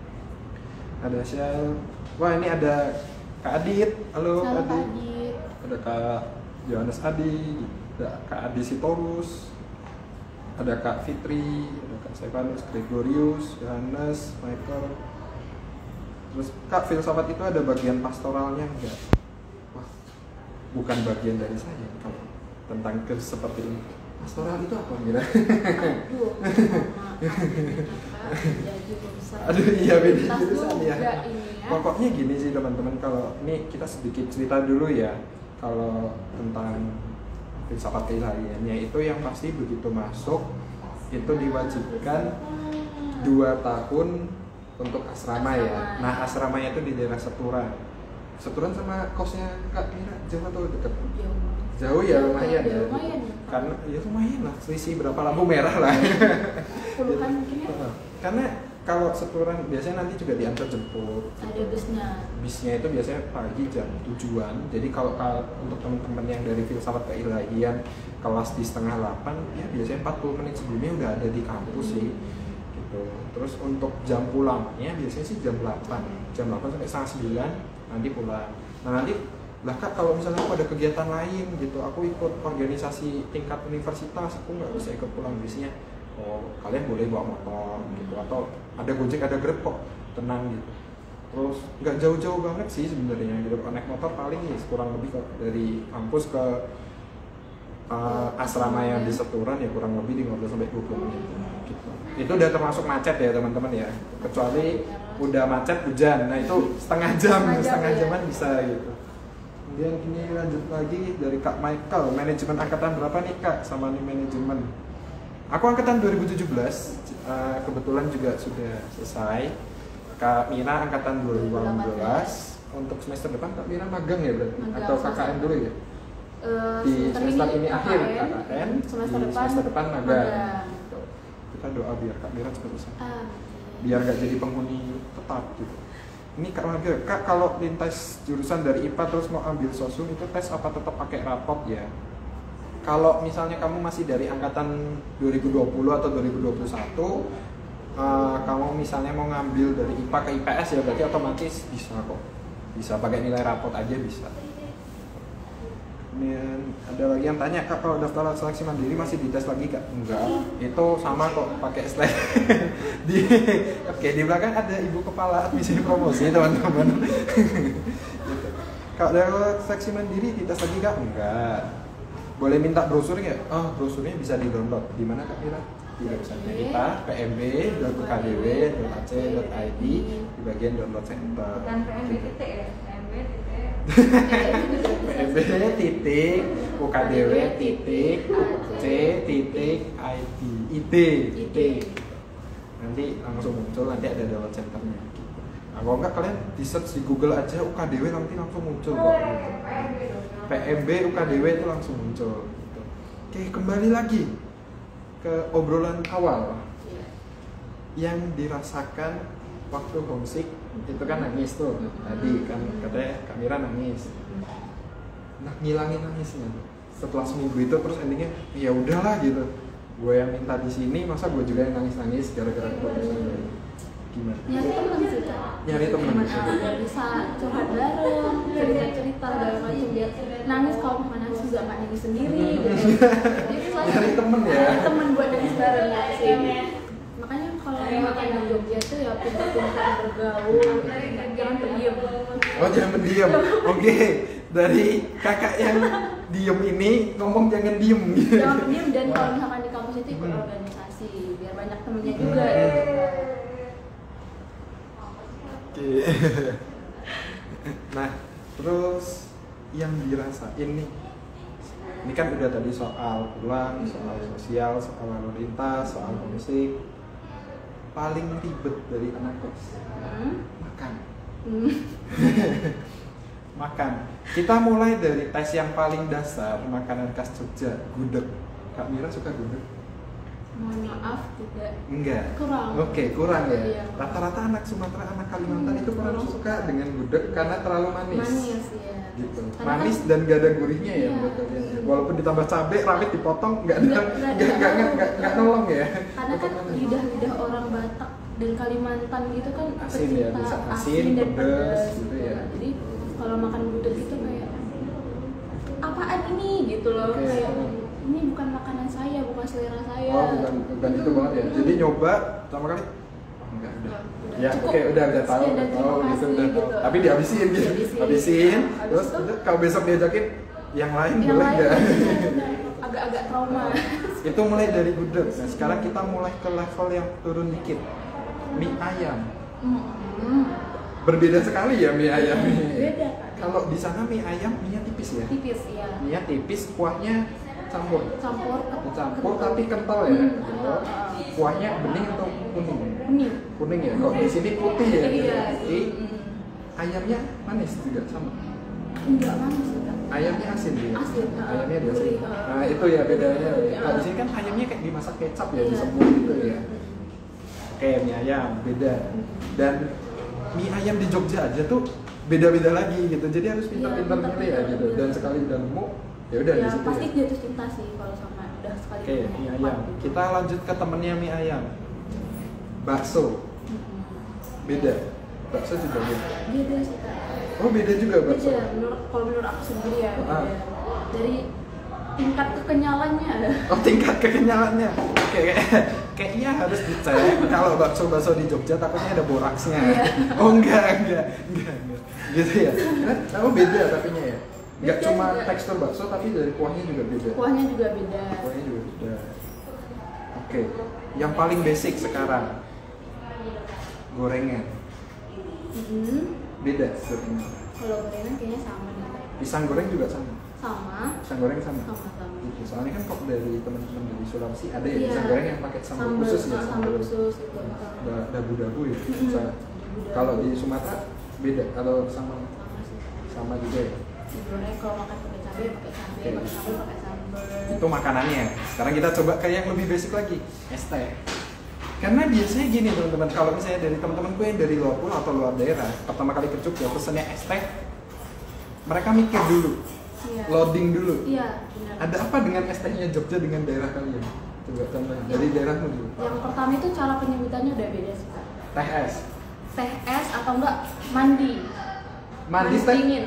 Ada Shell. Wah, ini ada Kak Adit. Halo, Halo, Kak Kak Adit. Adit. Ada Kak Yohanes Adi, ada Kak Adi Sitorus, ada Kak Fitri, ada Kak Stefanus, Gregorius, Yohanes, Michael. Terus Kak, filsafat itu ada bagian pastoralnya enggak? Wah, bukan bagian dari saya kalau tentang ke seperti ini. Pastoral itu apa Mira? Aduh, sama jadi jurusan. Aduh, iya beda Tas jurusan ya. juga ini ya. Pokoknya gini sih teman-teman, kalau ini kita sedikit cerita dulu ya. Kalau tentang filsafat keilahiyahnya itu yang pasti begitu masuk itu diwajibkan dua tahun untuk asrama, asrama ya. Nah asramanya itu di daerah Sepura. Seturan sama kosnya Kak Mira jauh atau dekat? Jauh. Jauh ya, lumayan ya. Lumayan. Karena ya lumayan lah, selisih berapa lampu merah lah. Puluhan mungkin ya. Karena kalau Seturan biasanya nanti juga diantar jemput. Ada busnya. Bisnya itu biasanya pagi jam tujuan. Jadi kalau, kalau untuk teman-teman yang dari filsafat keilahian kelas di setengah delapan, ya biasanya empat puluh menit sebelumnya udah ada di kampus sih. Gitu. Terus untuk jam pulangnya biasanya sih jam delapan. Jam delapan sampai setengah sembilan nanti pulang. Nah nanti lah Kak, kalau misalnya aku ada kegiatan lain gitu, aku ikut organisasi tingkat universitas, aku nggak bisa ikut pulang biasanya. Oh, kalian boleh bawa motor gitu, atau ada Gojek, ada Grab kok, tenang gitu. Terus nggak jauh-jauh banget sih sebenarnya gitu. Naik motor paling ya kurang lebih kok dari kampus ke uh, asrama yang di Seturan ya kurang lebih lima belas sampai dua puluh menit gitu. Itu udah termasuk macet ya teman-teman ya, kecuali udah macet hujan, nah itu setengah jam, setengah, setengah jaman bisa gitu. Kemudian ini lanjut lagi dari Kak Michael, manajemen angkatan berapa nih Kak sama nih manajemen? Aku angkatan dua ribu tujuh belas, uh, kebetulan juga sudah selesai. Kak Mira angkatan dua ribu delapan belas. Untuk semester depan Kak Mira magang ya berarti? Magang, atau K K N dulu ya? Uh, di semester ini, ini akhir K K N, semester di depan, semester depan magang. magang. Kita doa biar Kak Mira cepat selesai. Ah. Biar nggak jadi penghuni tetap gitu. Ini Kak Mira, Kak kalau lintas jurusan dari I P A terus mau ambil sosum itu tes apa tetap pakai rapot ya? Kalau misalnya kamu masih dari angkatan dua ribu dua puluh atau dua ribu dua puluh satu, uh, kamu misalnya mau ngambil dari I P A ke I P S ya berarti otomatis bisa kok. Bisa pakai nilai rapot aja bisa. Dan ada lagi yang tanya, Kak kalau daftar seleksi mandiri masih dites lagi Kak? Enggak, itu sama kok pakai slide. di, Oke, di belakang ada ibu kepala admisi promosi teman-teman. Gitu. Kalau daftar seleksi mandiri dites lagi Kak? Enggak. Boleh minta brosur nggak? Oh, brosurnya bisa di-download. Di mana Kak Mira? Di website kita, p m b dot u k d w dot a c dot i d, di bagian download center. Bukan P M B titik ya? P M B titik. P M B titik u k d w titik c titik i d i d titik. Nanti langsung muncul, nanti ada download centernya. Nah, kalau enggak kalian di search di Google aja U K D W nanti langsung muncul kok. P M B U K D W itu langsung muncul. Gitu. Oke, kembali lagi ke obrolan awal. Yang dirasakan waktu homesick itu kan nangis tuh. Tadi kan katanya Kak Mira nangis. Nah, ngilangin nangisnya. Setelah seminggu itu terus endingnya ya udahlah gitu. Gue yang minta di sini, masa gue juga yang nangis-nangis gara-gara keputusan. Gimana? Nyari teman sih Kak. Nyari teman. Biar bisa curhat bareng, cerita-cerita segala macam, biar nangis kalau mau nangis juga nggak nangis sendiri. Gitu. Nyari temen ya. Nyari temen buat nangis bareng ya sih. Makanya kalau makan di Jogja tuh ya pintar-pintar bergaul, jangan pendiam. Oh jangan pendiam. Oke, dari kakak yang diem ini ngomong jangan diem. Jangan pendiam, dan kalau misalkan di kampus itu ikut organisasi, biar banyak temennya juga. Oke. Nah, terus yang dirasain nih, ini kan udah tadi soal pulang, soal sosial, soal lalu lintas, soal musik. Paling ribet dari anak kos, Hmm? makan. Hmm. Makan. Kita mulai dari tes yang paling dasar, makanan khas Jogja, gudeg. Kak Mira suka gudeg? Mohon maaf tidak. Enggak. Kurang. Oke, kurang ya. Iya. Rata-rata anak Sumatera, anak Kalimantan Hmm, itu kurang kurang suka dengan gudeg karena terlalu manis. Manis ya. Gitu. Karena Manis kan- dan gak ada gurihnya ya Iya. menurut kalian. ya. Walaupun ditambah cabai, rawit dipotong, nggak ada, Nggak- nggak ada nggak nggak nggak nggak nggak nolong ya. Karena kan lidah-lidah orang Batak dan Kalimantan gitu kan Asin ya, pecinta bisa asin, dan pedas gitu ya. Jadi kalau makan gudeg itu kayak apaan ini gitu loh, Oke. kayak ini bukan makanan saya, bukan selera saya. Oh, bukan bukan itu banget ya. Jadi nyoba pertama kali, oh, enggak udah. Udah Ya, cukup. oke, udah udah tahu, Sekian udah dan tahu terima gitu, kasih, udah tahu. gitu. Tapi dihabisin gitu. Dihabisin. Habisin. Habis Terus itu- udah, kalau besok diajakin yang lain Yang boleh lain enggak? udah agak-agak trauma. Itu mulai dari gudeg. Nah, sekarang kita mulai ke level yang turun dikit. Mie ayam. Hmm. Berbeda sekali ya mie ayam. Beda Kak. Kalau di sana mie ayam mie tipis ya. Tipis ya. Mie tipis, kuahnya campur. Campur. Campur tapi kental ya. Hmm, Kental. kental. Kuahnya bening atau kuning? Kuning. Kuning ya. Kok di sini putih ya? Iya. Putih. Hmm. ayamnya manis juga sama. Enggak manis Kak. Ayamnya asin dia. Asin, uh, Ayamnya dia asin. gurih, uh, Nah itu ya bedanya. gurih, Nah, uh. di sini kan ayamnya kayak dimasak kecap ya, Iya. disebut gitu ya. Oke, mie ayam beda. Dan mie ayam di Jogja aja tuh beda-beda lagi gitu. Jadi harus pintar-pintar Iya, milih ya pintar-pintar gitu. milih. Dan sekali udah nemu, ya udah Ya di situ. pasti Ya. jatuh cinta sih kalau sama udah sekali. Oke, punya mie tempat ayam. gitu. Kita lanjut ke temennya mie ayam. Bakso. Mm-mm. Beda. Bakso juga beda. Beda sih Kak. Oh, beda juga bakso. Beda, menurut kalau menurut aku sendiri ya. Ah. Beda. Dari tingkat kekenyalannya. Oh, tingkat kekenyalannya. Kayak kayaknya harus dicek. Kalau bakso-bakso di Jogja takutnya ada boraksnya. Iya. Oh, enggak, enggak, enggak, enggak. Gitu ya. Nah, oh beda tapinya ya. Enggak Beda cuma juga. tekstur bakso tapi dari kuahnya juga beda. Kuahnya juga beda. Kuahnya juga beda. Oke. Yang paling basic sekarang. Gorengan. Mm-hmm. Beda sebenarnya. Kalau gorengan kayaknya sama nih Kak. Pisang goreng juga sama. Sama. Pisang goreng sama. Sama-sama. Gitu. Soalnya kan kok dari teman-teman dari Sulawesi ada ya Iya. pisang goreng yang pakai sambal khusus ya. Sambal khusus itu. Da- dabu-dabu ya. Mm-mm. Misalnya. Kalau di Sumatera beda, kalau sama Sama sih. sama juga ya. Digoreng kalau makan pakai cabai pakai cabai, Oke. pakai sambal pakai sambal. Itu makanannya. Sekarang kita coba ke yang lebih basic lagi, es teh. Karena biasanya gini teman-teman, kalau misalnya dari teman-temanku yang dari luar pulau atau luar daerah, pertama kali ke Jogja pesennya es teh, mereka mikir dulu, Iya. loading dulu. Iya, benar. Ada apa dengan es tehnya Jogja dengan daerah kalian? Coba contohnya dari daerahmu dulu. Yang pertama itu cara penyebutannya udah beda sih Kak. Teh es. Teh es atau enggak mandi. Mandi teh. dingin.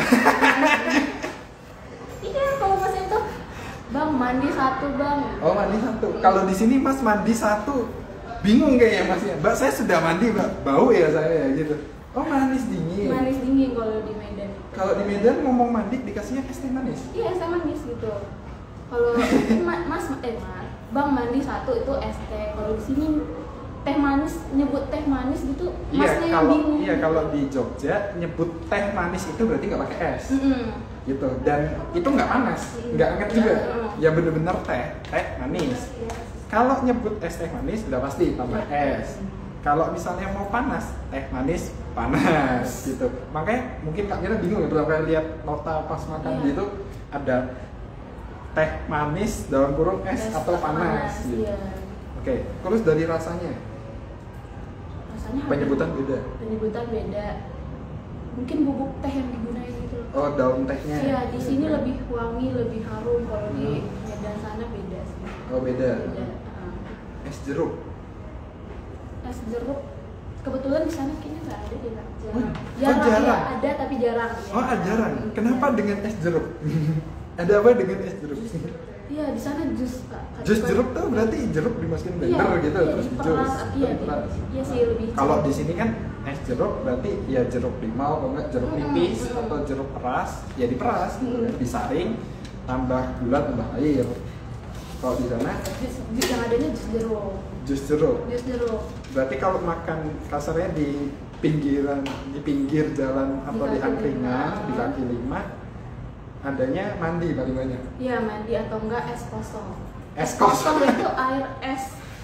Iya, kalau bahasa itu Bang, mandi satu bang. Oh, mandi satu. Kalau di sini Mas mandi satu. Bingung kayaknya Masnya. Mbak, saya sudah mandi, Mbak. Bau ya saya ya gitu. Oh, manis dingin. Manis dingin kalau di Medan. Kalau di Medan ngomong mandi dikasihnya es teh manis. Iya, es teh manis gitu. Kalau ma- Mas eh Mas, Bang mandi satu itu es teh. Kalau di sini teh manis, nyebut teh manis gitu, Iya, Masnya yang kalau bingung. iya kalau di Jogja nyebut teh manis itu berarti nggak pakai es. Mm-mm. Gitu. Dan itu nggak panas, nggak anget juga. Ya bener-bener teh, teh manis. Kalau nyebut es teh manis udah pasti tambah es. Kalau misalnya mau panas, teh manis panas gitu. Makanya mungkin Kak Mira bingung ya kalau kalian lihat nota pas makan Iya. gitu ada teh manis dalam kurung es Es atau panas, gitu. Iya. Oke, terus dari rasanya Rasanya apa? penyebutan beda. Penyebutan beda. Mungkin bubuk teh yang digunakan gitu loh. Oh, daun tehnya. Iya, di sini lebih wangi, lebih harum. Kalau di Hmm. Medan sana beda sih. Oh, beda. Beda. Ah. Es jeruk. Es jeruk kebetulan di sana kayaknya nggak ada deh Kak. Oh, Jarang, oh, jarang. ya, ada tapi jarang. Oh, ah, jarang. Kenapa dengan es jeruk? Ada apa dengan es jeruk? Iya, di sana jus Kak. Jus jeruk tuh berarti jeruk dimasukin Iya, blender gitu iya, terus diperas. jus. Iya, di- Diperas. iya sih lebih. Kalau di sini kan es jeruk berarti ya jeruk limau atau enggak jeruk Mm-mm, nipis mm-mm. atau jeruk peras, ya diperas, gitu kan. Mm-mm. Disaring, tambah gula, tambah air. Kalau di sana jus, jus yang adanya jus jeruk. jus jeruk. Jus jeruk. Berarti kalau makan kasarnya di pinggiran, di pinggir jalan atau di kaki angkringan, lima. di kaki lima, adanya mandi paling banyak. Iya, mandi atau enggak es kosong. Es kosong. itu air es.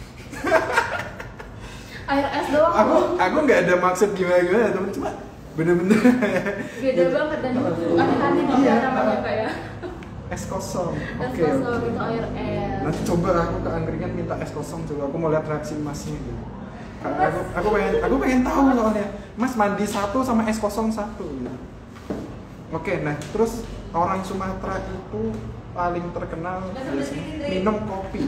Air es doang. Aku aku nggak ada maksud gimana gimana teman, cuma bener-bener Beda banget dan itu aneh-aneh juga Iya. namanya Kak ya. es kosong. Es Oke. kosong oke. itu air es. Nanti coba aku ke angkringan minta es kosong coba. Aku mau lihat reaksi masnya gitu. Karena aku aku pengen aku pengen tahu soalnya. Mas mandi satu sama es kosong satu. Gitu. Oke, nah terus orang Sumatera itu paling terkenal biasanya minum kopi.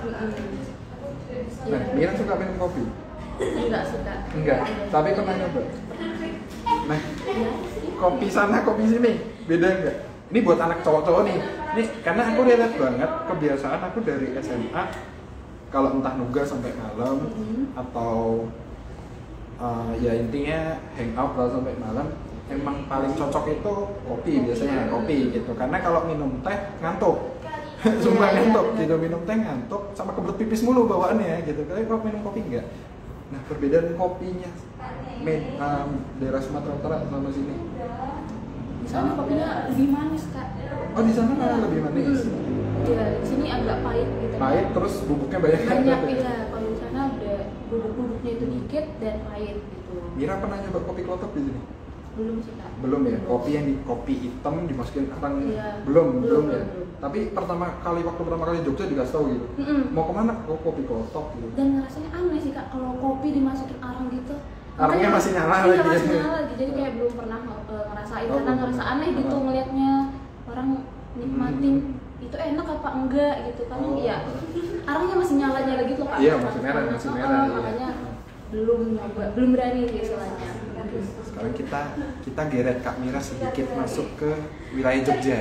Nah, Mira suka minum kopi? Enggak suka. Enggak, tapi pernah nyoba. Nah, kopi sana, kopi sini, beda enggak? Ini buat anak cowok-cowok nih. Ini karena aku lihat banget kebiasaan aku dari S M A kalau entah nugas sampai malam Mhm. atau uh, ya intinya hangout lah sampai malam, emang paling cocok itu kopi biasanya kopi gitu. Karena kalau minum teh ngantuk. Sumpah Iya, iya, ngantuk benar. gitu, minum teh ngantuk sama kebelet pipis mulu bawaannya gitu. Tapi kalau minum kopi enggak. Nah, perbedaan kopinya med, um, daerah Sumatera Utara sama sini. Di sana kopinya lebih manis Kak. Oh, di sana malah lebih manis. Iya, di sini agak pahit gitu. Pahit terus bubuknya banyak Banyak banget. iya. Kalau di sana udah bubuk-bubuknya itu dikit dan pahit gitu. Mira pernah nyoba kopi klotok di sini? Belum sih kak. Belum ya, kopi yang di kopi hitam dimasukin arang Iya. belum, belum, Belum, ya. belum. Tapi pertama kali waktu pertama kali Jogja dikasih tahu gitu. Mm-mm. Mau kemana? Oh kopi kotok gitu. Dan rasanya aneh sih kak kalau kopi dimasukin arang gitu. Arangnya Makanya- masih nyala iya, lagi. masih nyala lagi. Jadi kayak belum pernah uh, ngerasain Oh, karena belum ngerasa pernah. aneh gitu Ah. ngelihatnya orang nikmatin Hmm. itu enak apa enggak gitu kan Oh. ya arangnya masih nyala nyala gitu loh kak. Iya, masih merah, Panas-panas. masih Oh, merah, iya. makanya belum nyoba, belum berani sih istilahnya. Sekarang kita kita geret Kak Mira sedikit masuk ke wilayah Jogja.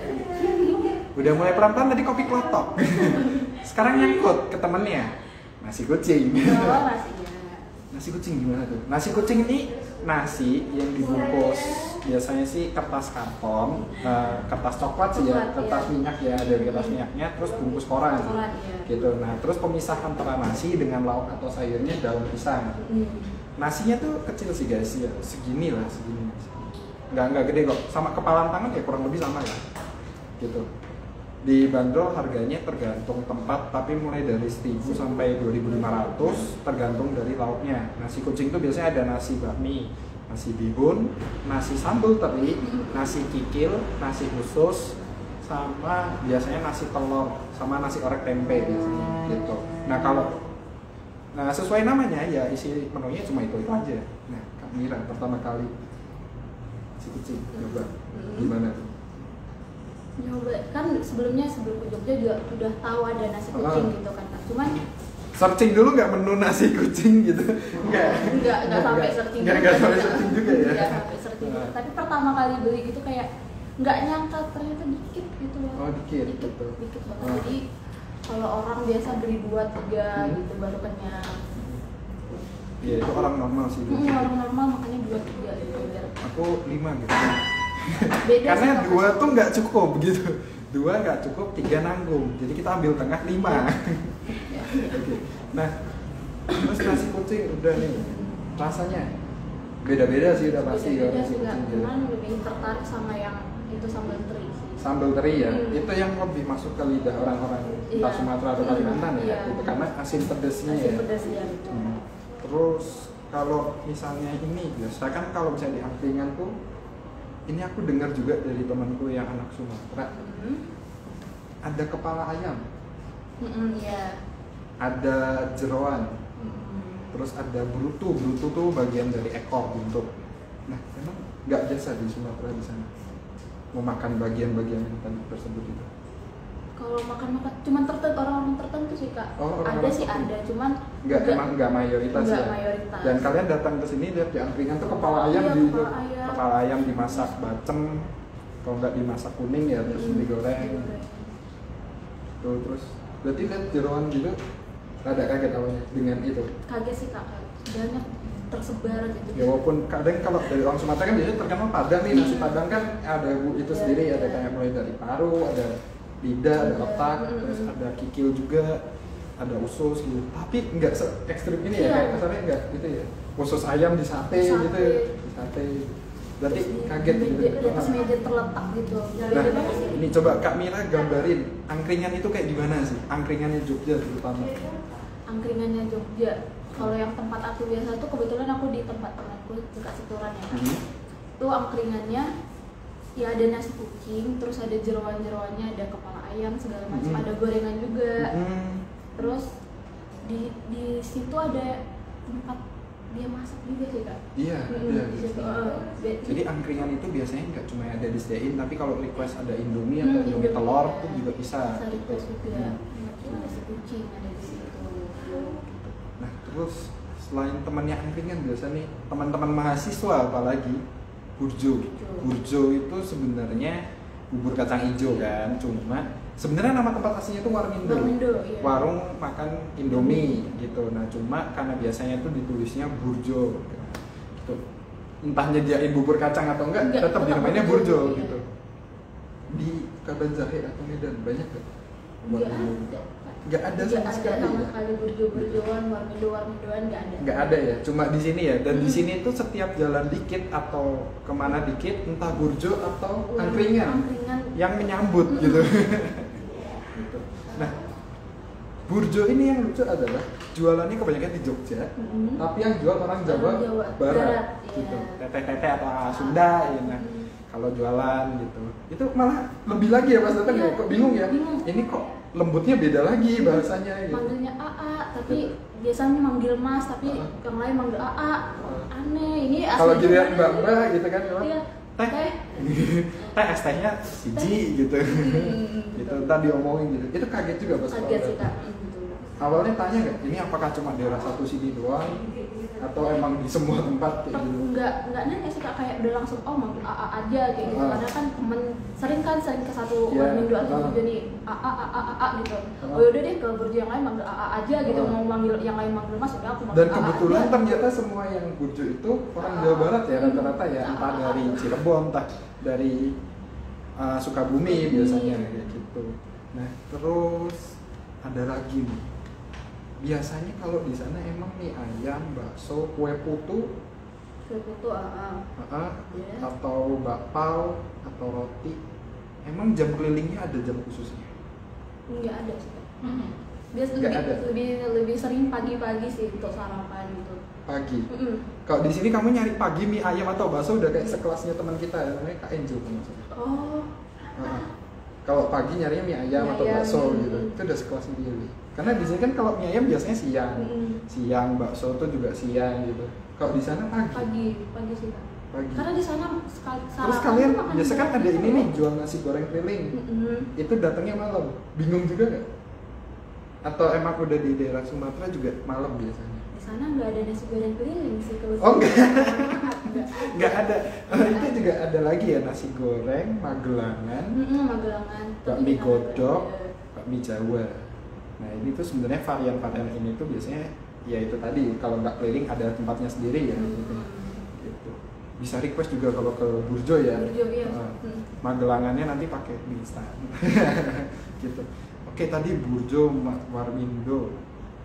Udah mulai pelan-pelan tadi kopi klotok. Sekarang nyangkut ke temennya nasi kucing. Oh, nasinya. Nasi kucing gimana tuh? Nasi kucing ini nasi yang dibungkus biasanya sih kertas karton, eh, kertas coklat sih ya, Coklat, kertas iya. minyak ya, dari kertas minyaknya, terus bungkus koran, Koran, iya. gitu. Nah, terus pemisah antara nasi dengan lauk atau sayurnya daun pisang. Hmm. Nasinya tuh kecil sih guys, ya segini lah, segini. Nggak nggak gede kok, sama kepalan tangan ya kurang lebih sama ya, gitu. Dibanderol harganya tergantung tempat, tapi mulai dari seribu sampai dua ribu lima ratus tergantung dari lauknya. Nasi kucing itu biasanya ada nasi bakmi, nasi bihun, nasi sambal teri, nasi kikil, nasi khusus, sama biasanya nasi telur, sama nasi orek tempe biasanya gitu. Nah kalau nah sesuai namanya ya isi menunya cuma itu itu aja. Nah Kak Mira pertama kali nasi kucing coba gimana tuh? Nyoba kan sebelumnya sebelum ke Jogja juga udah tahu ada nasi kucing Ah. gitu kan Kak. Cuman Searching dulu nggak menu nasi kucing gitu? Enggak. enggak enggak sampai searching Enggak juga, enggak sampai enggak. searching juga ya. Enggak sampai searching juga. Ah. Tapi pertama kali beli gitu kayak nggak nyangka ternyata dikit gitu loh. Oh, dikit, dikit, gitu. dikit banget. Ah. Jadi kalau orang biasa beli dua tiga Hmm. gitu baru kenyang. Iya itu orang normal sih. Hmm, orang normal makanya dua tiga gitu biar Aku lima gitu. beda. Karena sih, Kak. dua tuh nggak cukup gitu. Dua nggak cukup, tiga nanggung. Jadi kita ambil tengah lima. Ya. Oke. Nah, terus nasi kucing udah nih rasanya beda-beda sih udah pasti ya Beda-beda nasi sih Kak. kucing. gitu. Cuman lebih tertarik sama yang itu sambal teri sih. Sambal teri ya, Hmm. itu yang lebih masuk ke lidah orang-orang entah Iya. Sumatera atau Kalimantan ya, Iya. itu karena asin pedesnya Nasi ya. pedas ya gitu. Hmm. Terus kalau misalnya ini biasa kan kalau misalnya di angkringan tuh ini aku dengar juga dari temanku yang anak Sumatera Hmm. ada kepala ayam, Hmm, iya. ada jeroan, Hmm. terus ada brutu, brutu tuh bagian dari ekor bentuk. Nah emang nggak biasa di Sumatera di sana memakan bagian-bagian yang tadi tersebut itu. Kalau makan-makan cuman tertentu orang-orang tertentu sih Kak. Oh, ada orang-orang sih tertentu. ada, cuman Nggak emang nggak mayoritas nggak ya. mayoritas. Dan kalian datang ke sini lihat di angkringan tuh kepala ayam Iya, di kepala ayam. kepala ayam dimasak bacem, kalau nggak dimasak kuning ya terus Hmm, digoreng. Tuh terus berarti lihat jeroan gitu rada kaget awalnya dengan itu. Kaget sih Kak, banyak tersebar gitu. Ya walaupun kadang kalau dari orang Sumatera kan biasanya terkenal Padang nih, nasi Padang kan ada bu itu Iya, sendiri, ada iya. kayak mulai dari paru, ada lidah, ada Lidah, otak, mm-mm. terus ada kikil juga, ada usus gitu. Tapi nggak se ekstrim ini ya, Iya. kayak kasarnya nggak gitu ya. Usus ayam di sate, Di sate. gitu, di sate. Berarti Terus kaget di, gitu. di, di atas meja terletak gitu. Nah, Beda banget sih. ini coba Kak Mira gambarin angkringan itu kayak gimana sih? Angkringannya Jogja terutama. Angkringannya Jogja. Kalau yang tempat aku biasa tuh kebetulan aku di tempat temanku dekat Situran ya Kak. Hmm. Itu angkringannya ya ada nasi kucing, terus ada jeroan-jeroannya, ada kepala ayam segala macam, Hmm. ada gorengan juga. Hmm. Terus di di situ ada tempat dia masak juga sih Kak. Iya, Mm-mm, iya. di situ. Eh, be- Jadi angkringan itu biasanya nggak cuma ada disediain, tapi kalau request ada Indomie atau Hmm, Indomie Indomie, telur ya. itu juga bisa. bisa gitu. request juga. Hmm. Nasi kucing ada di situ. Nah terus selain temannya angkringan biasa nih teman-teman mahasiswa apalagi burjo. Burjo itu sebenarnya bubur kacang hijau kan, cuma sebenarnya nama tempat aslinya itu warung Indo. Warung Indo, iya. Warung makan Indomie gitu. Nah cuma karena biasanya itu ditulisnya burjo gitu. Entah nyediain bubur kacang atau enggak, Enggak, tetap tetap dinamainnya burjo, burjo iya. gitu. Di Kabanjahe atau Medan banyak gak? Enggak ada. Nggak ada sama Nggak sekali ada sama ya? sekali burjo-burjoan, warmindo warmindoan nggak ada. Nggak ada ya, cuma di sini ya. Dan di Hmm. sini tuh setiap jalan dikit atau kemana dikit, entah burjo atau Warung angkringan Angkringan. yang menyambut Hmm. gitu. Gitu. Nah, Burjo ini yang lucu adalah jualannya kebanyakan di Jogja, Mm-hmm. tapi yang jual orang Jawa, Orang Jawa Barat, Barat, gitu. iya. Teteh-teteh atau Sunda, ya. Nah, Mm. kalau jualan gitu, itu malah lebih lagi ya Mas datang Iya, ya, kok bingung ya? bingung. Ini kok lembutnya beda lagi bahasanya gitu. Manggilnya A A, tapi biasanya manggil Mas, tapi Uh-uh. yang lain manggil A A. Uh-uh. Aneh, ini asli Kalau dilihat gimana mbak-mbak nih? gitu kan, Iya. teh, Teh. teh es tehnya siji gitu, Hmm. gitu. Ntar diomongin gitu. Itu kaget juga pas Kaget sih datang. Kak. Hmm, betul. Awalnya tanya nggak, ini apakah cuma daerah satu sini doang, atau emang di semua tempat kayak gitu? Enggak, enggak nanya sih Kak, kayak udah langsung oh manggil A A aja kayak gitu. Ah. Karena kan temen sering kan sering ke satu Iya, Warmindo atau ah. Burjo nih A A A A A A gitu. Ah. Oh yaudah deh ke Burjo yang lain manggil A A aja gitu. Ah. Mau manggil yang lain manggil Mas, udah aku manggil Dan A A kebetulan aja. ternyata semua yang Burjo itu orang Jawa Barat ya rata-rata ya, entah dari Cirebon, entah dari uh, Sukabumi biasanya kayak gitu. Nah terus ada lagi nih, biasanya kalau di sana emang mie ayam, bakso, kue putu, Kue putu A A. uh, Iya. atau bakpao atau roti, emang jam kelilingnya ada jam khususnya? Enggak ada sih Kak. Biasa Nggak lebih, ada? lebih lebih sering pagi-pagi sih untuk sarapan gitu. Pagi. Mm-mm. Kalau di sini kamu nyari pagi mie ayam atau bakso udah kayak sekelasnya teman kita ya, namanya Kak Enjo maksudnya. Oh, Heeh. Kalau pagi nyarinya mie ayam Mie atau ayam, bakso mm. gitu, itu udah sekelas sendiri. Karena di sini kan kalau mie ayam biasanya siang, Mm-mm. siang bakso tuh juga siang gitu. Kalau di sana pagi. pagi, pagi sih Kak. Pagi. Karena di sana sekali sarapan Terus kalian makan biasa kan berat ada gitu ini loh. nih jual nasi goreng keliling, Mm-mm. itu datangnya malam. Bingung juga nggak? Atau emang udah di daerah Sumatera juga malam biasanya? Di sana nggak ada nasi goreng keliling sih kalau Oh, di- nggak. Nggak. Nggak ada. Oh, itu juga ada lagi ya nasi goreng, magelangan, Mm-mm, Magelangan. bakmi Tapi di sana godok, ada. bakmi Jawa. Nah ini tuh sebenarnya varian-varian ini tuh biasanya ya itu tadi kalau nggak keliling ada tempatnya sendiri ya gitu. Mm-mm. Gitu. Bisa request juga kalau ke Burjo ya. Burjo, iya. Nah, Mm. Magelangannya nanti pakai mie instan. Gitu. Oke tadi Burjo, Ma- Warmindo.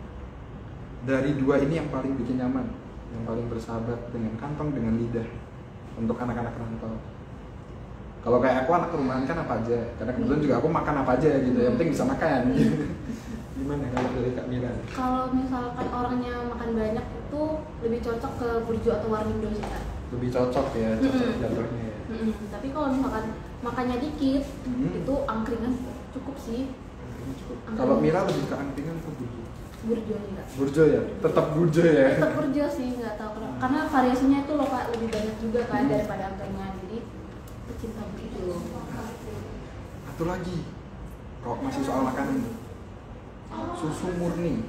Dari dua ini yang paling bikin nyaman, yang paling bersahabat dengan kantong dengan lidah untuk anak-anak rantau. Kalau kayak aku anak rumahan kan apa aja, karena kebetulan juga aku makan apa aja gitu, yang penting bisa makan. Gitu. Gimana kalau dari Kak Mira? Kalau misalkan orangnya makan banyak itu lebih cocok ke Burjo atau Warmindo sih Kak. Lebih cocok ya, cocok Mm-mm. jatuhnya ya. Mm-mm. Tapi kalau misalkan makannya dikit, Mm. itu angkringan cukup sih. Ini cukup. Kalau Mira lebih ke angkringan ke Burjo? Burjo nih Kak. Burjo ya, tetap Burjo ya. Tetap Burjo sih, nggak tahu kenapa. Karena variasinya itu loh Kak lebih banyak juga kan Hmm. daripada angkringan. Jadi pecinta Burjo. Satu lagi, kalau masih soal makanan, susu murni.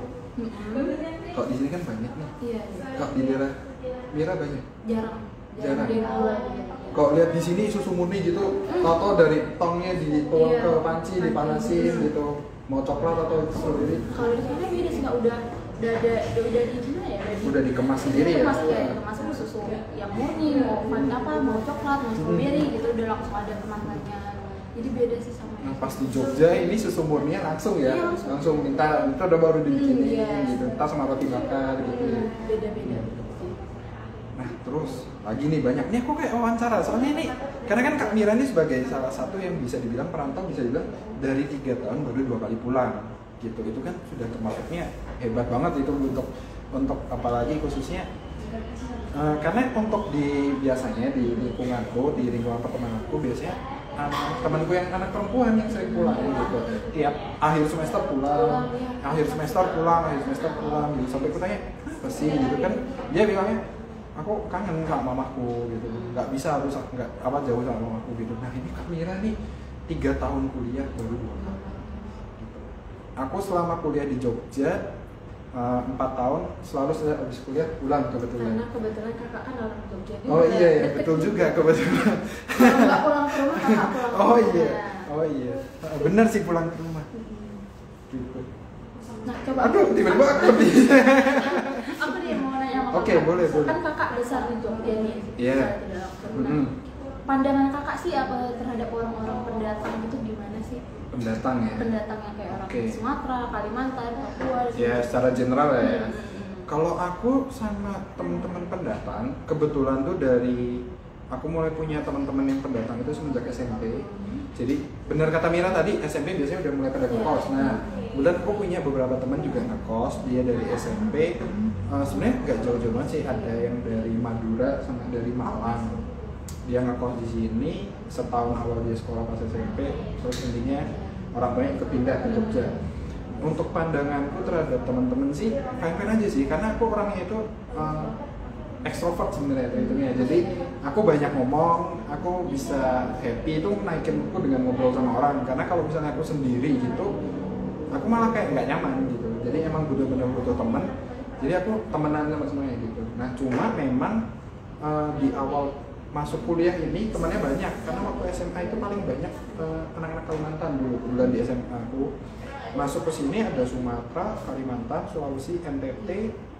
Mm-mm. Kalau di sini kan banyak nih. Iya, iya. Kalau di daerah Mira banyak. Jarang. Jarang. Jarang. Ada yang jual gitu. Kalau lihat di sini susu murni gitu, tau-tau dari tongnya dituang Iya. ke panci, dipanasin Hmm. gitu. Mau coklat atau sendiri, Kalau di sana beda sih Kak, udah udah ada udah, udah di gimana ya? Udah, di, udah dikemas sendiri ya. Dikemas ya, dikemas mau susu yang murni, mau vanilla apa, mau coklat, mau strawberry gitu, udah langsung ada kemasannya. Jadi beda sih sama Nah yang- pas di Jogja ini susu murninya langsung ya, Iya, langsung. langsung minta itu udah baru dibikinin Hmm, iya. gitu, entah sama roti bakar gitu. ya. Hmm, beda-beda. Nah terus lagi nih banyak nih aku kayak wawancara soalnya ini karena kan Kak Mira ini sebagai salah satu yang bisa dibilang perantau, bisa dibilang dari tiga tahun baru dua kali pulang gitu, itu kan sudah termasuknya hebat banget itu untuk untuk apalagi khususnya eh, karena untuk di biasanya di lingkunganku, di lingkungan pertemananku biasanya anak temanku yang anak perempuan yang sering pulang gitu, tiap akhir semester pulang, Pulang, iya. akhir semester pulang, akhir semester pulang gitu, sampai aku tanya apa sih gitu kan, dia bilangnya aku kangen sama mamaku gitu, nggak bisa harus nggak apa jauh sama mamaku gitu. Nah ini Kak Mira nih tiga tahun kuliah baru dua kali gitu. Aku selama kuliah di Jogja eh, empat tahun selalu saya habis kuliah pulang kebetulan. Karena kebetulan kakak kan orang Jogja. Jadi Oh udah iya ya deket betul gitu. juga kebetulan. Kalau nggak pulang ke rumah kakak pulang ke Oh rumah. iya, oh iya, bener sih pulang ke rumah Mm-mm. gitu. Nah coba Aduh tiba-tiba aku lebih. aku nih mau nanya sama Oke, kakak. boleh, boleh. Kan kakak besar di Jogja nih. Iya. secara tidak langsung. Nah, Mm-mm. pandangan kakak sih apa terhadap orang-orang pendatang itu gimana sih? Pendatang ya. Pendatang yang kayak orang Oke. Sumatera, Kalimantan, Papua. Ya secara general ya. Mm-mm. Kalau aku sama teman-teman pendatang, kebetulan tuh dari aku mulai punya teman-teman yang pendatang itu semenjak S M P. Jadi benar kata Mira tadi, S M P biasanya udah mulai pada ngekos. Nah, kemudian aku punya beberapa teman juga ngekos, dia dari S M P. Uh, sebenarnya nggak jauh-jauh banget sih, ada yang dari Madura sama dari Malang. Dia ngekos di sini setahun awal dia sekolah pas S M P, terus intinya orang tuanya ikut pindah ke Jogja. Untuk pandanganku terhadap teman-teman sih fine-fine aja sih, karena aku orangnya itu uh, ekstrovert sebenarnya tentunya. Jadi aku banyak ngomong, aku bisa happy itu naikin aku dengan ngobrol sama orang. Karena kalau misalnya aku sendiri gitu, aku malah kayak nggak nyaman gitu. Jadi emang bener-bener butuh teman. Jadi aku temenan sama semuanya gitu. Nah cuma memang uh, di awal masuk kuliah ini temannya banyak. Karena waktu S M A itu paling banyak uh, anak-anak Kalimantan dulu. Kebetulan di S M A aku masuk ke sini ada Sumatera, Kalimantan, Sulawesi, N T T.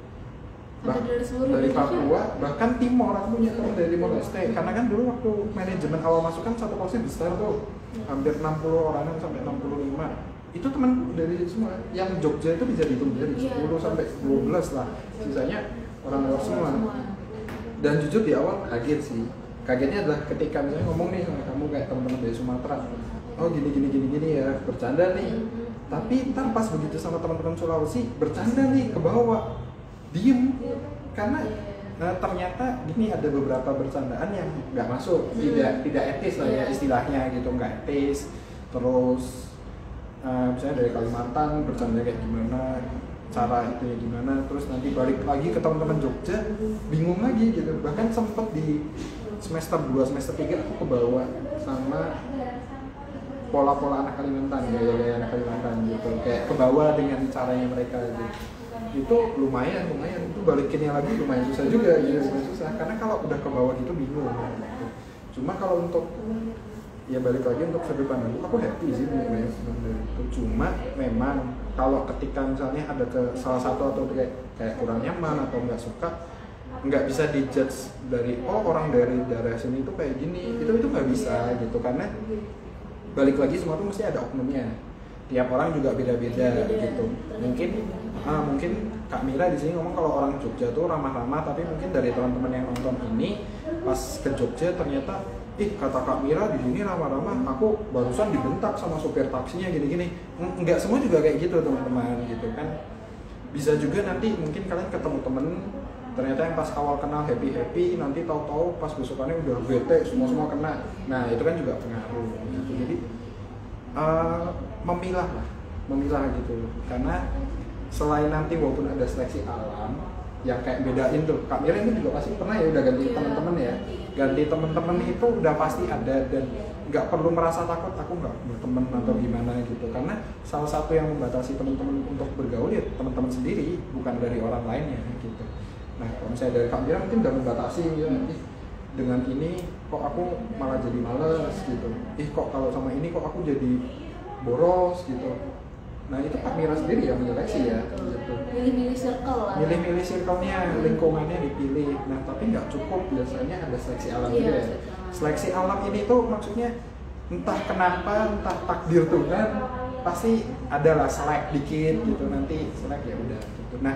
Bah, dari, dari Papua, bahkan Timor, aku punya teman dari Timor Leste. Karena kan dulu waktu manajemen awal masuk kan satu kelasnya besar tuh, hampir enam puluh orang sampai enam puluh lima. Itu teman dari semua. Yang Jogja itu bisa dihitung dari sepuluh sampai dua belas lah. Sisanya orang luar semua. Dan jujur di awal kaget sih. Kagetnya adalah ketika misalnya ngomong nih sama kamu kayak teman-teman dari Sumatera. Oh gini gini gini gini ya, bercanda nih. Tapi ntar pas begitu sama teman-teman Sulawesi, bercanda nih ke bawah. Diem, karena nah, ternyata gini ada beberapa bercandaan yang nggak masuk, tidak tidak etis lah ya istilahnya gitu, nggak etis. Terus uh, misalnya dari Kalimantan bercanda kayak gimana, cara itu ya gimana, terus nanti balik lagi ke teman-teman Jogja bingung lagi gitu. Bahkan sempet di semester dua, semester tiga aku kebawa sama pola-pola anak Kalimantan, gaya-gaya anak Kalimantan gitu, kayak kebawa dengan caranya mereka gitu. Itu lumayan, lumayan, itu balikinnya lagi lumayan susah juga gitu, lumayan susah, karena kalau udah ke bawah gitu bingung gitu. Cuma kalau untuk, ya balik lagi untuk sudut pandang aku happy sih punya banyak teman dari itu. Cuma memang kalau ketika misalnya ada ke salah satu atau kayak, kayak kurang nyaman atau nggak suka, nggak bisa dijudge dari, oh orang dari daerah sini itu kayak gini, itu itu nggak bisa gitu, karena balik lagi semua tuh mesti ada oknumnya. Tiap orang juga beda-beda gitu. Mungkin ah, mungkin Kak Mira di sini ngomong kalau orang Jogja tuh ramah-ramah, tapi mungkin dari teman-teman yang nonton ini pas ke Jogja ternyata ih kata Kak Mira di sini ramah-ramah, aku barusan dibentak sama supir taksinya gini-gini. Enggak semua juga kayak gitu teman-teman gitu kan. Bisa juga nanti mungkin kalian ketemu temen ternyata yang pas awal kenal happy-happy, nanti tahu-tahu pas besokannya udah bete, semua-semua kena. Nah itu kan juga pengaruh gitu. Jadi uh, memilah lah, memilah gitu. Karena selain nanti walaupun ada seleksi alam yang kayak bedain tuh, Kak Mira ini juga pasti pernah ya udah ganti yeah. teman-teman ya, ganti teman-teman itu udah pasti ada, dan nggak perlu merasa takut aku nggak berteman atau gimana gitu, karena salah satu yang membatasi teman-teman untuk bergaul ya teman-teman sendiri, bukan dari orang lainnya gitu. Nah kalau misalnya dari Kak Mira mungkin udah membatasi ya, ih dengan ini kok aku malah jadi males gitu, ih kok kalau sama ini kok aku jadi boros gitu. Nah itu Kak Mira sendiri yang menyeleksi ya gitu. Milih-milih circle lah. Milih-milih circle-nya, lingkungannya dipilih. Nah tapi nggak cukup, biasanya ada seleksi alam juga ya. Seleksi alam ini tuh maksudnya entah kenapa, entah takdir Tuhan, pasti adalah selek dikit gitu, nanti selek ya udah gitu. Nah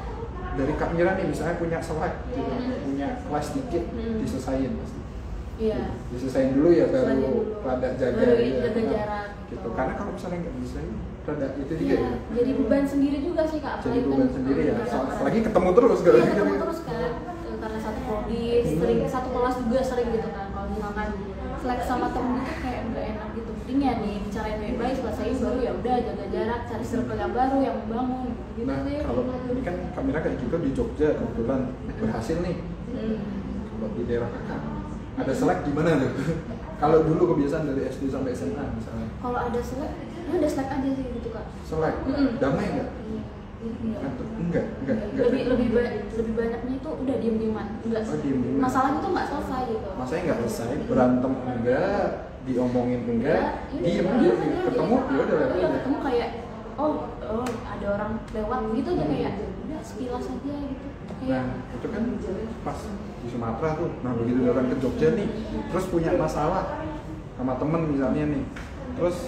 dari Kak Mira nih misalnya punya selek gitu, punya kelas dikit, diselesain pasti. Iya. Diselesain dulu ya baru rada jaga baru ya, jaga jarak gitu. Karena kalau misalnya nggak bisa rada itu juga ya, ya. Jadi beban sendiri juga sih Kak. Jadi beban kan, sendiri ya. Apalagi ketemu terus kan. Iya, ketemu terus kan. Karena satu prodi, hmm. sering satu kelas juga sering gitu kan. Kalau misalkan selek sama temen itu kayak nggak enak gitu. Mendingnya nih bicarain baik-baik, selesaiin baru ya udah jaga jarak, cari circle yang baru yang membangun gitu. Nah, deh. kalau ini kan Kak Mira kayak gitu di Jogja kebetulan berhasil nih. Hmm. Kalau di daerah Kakak ada selek gimana tuh? Kalau dulu kebiasaan dari S D sampai S M A misalnya. Kalau ada selek, ya ada selek aja sih gitu Kak. Selek? Mm-hmm. Damai nggak? Enggak. Enggak, enggak, enggak. Lebih lebih ba- lebih banyaknya itu udah diem-dieman. Enggak. Oh, diem-dieman. Masalahnya tuh nggak selesai gitu. Masalahnya nggak selesai, berantem enggak, diomongin enggak, diem aja, ketemu ya udah lewat. Iya, ketemu kayak oh, oh ada orang lewat gitu aja kayak udah sekilas aja gitu. Nah, itu kan pas di Sumatera tuh, nah begitu orang ke Jogja nih, terus punya masalah sama temen misalnya nih, terus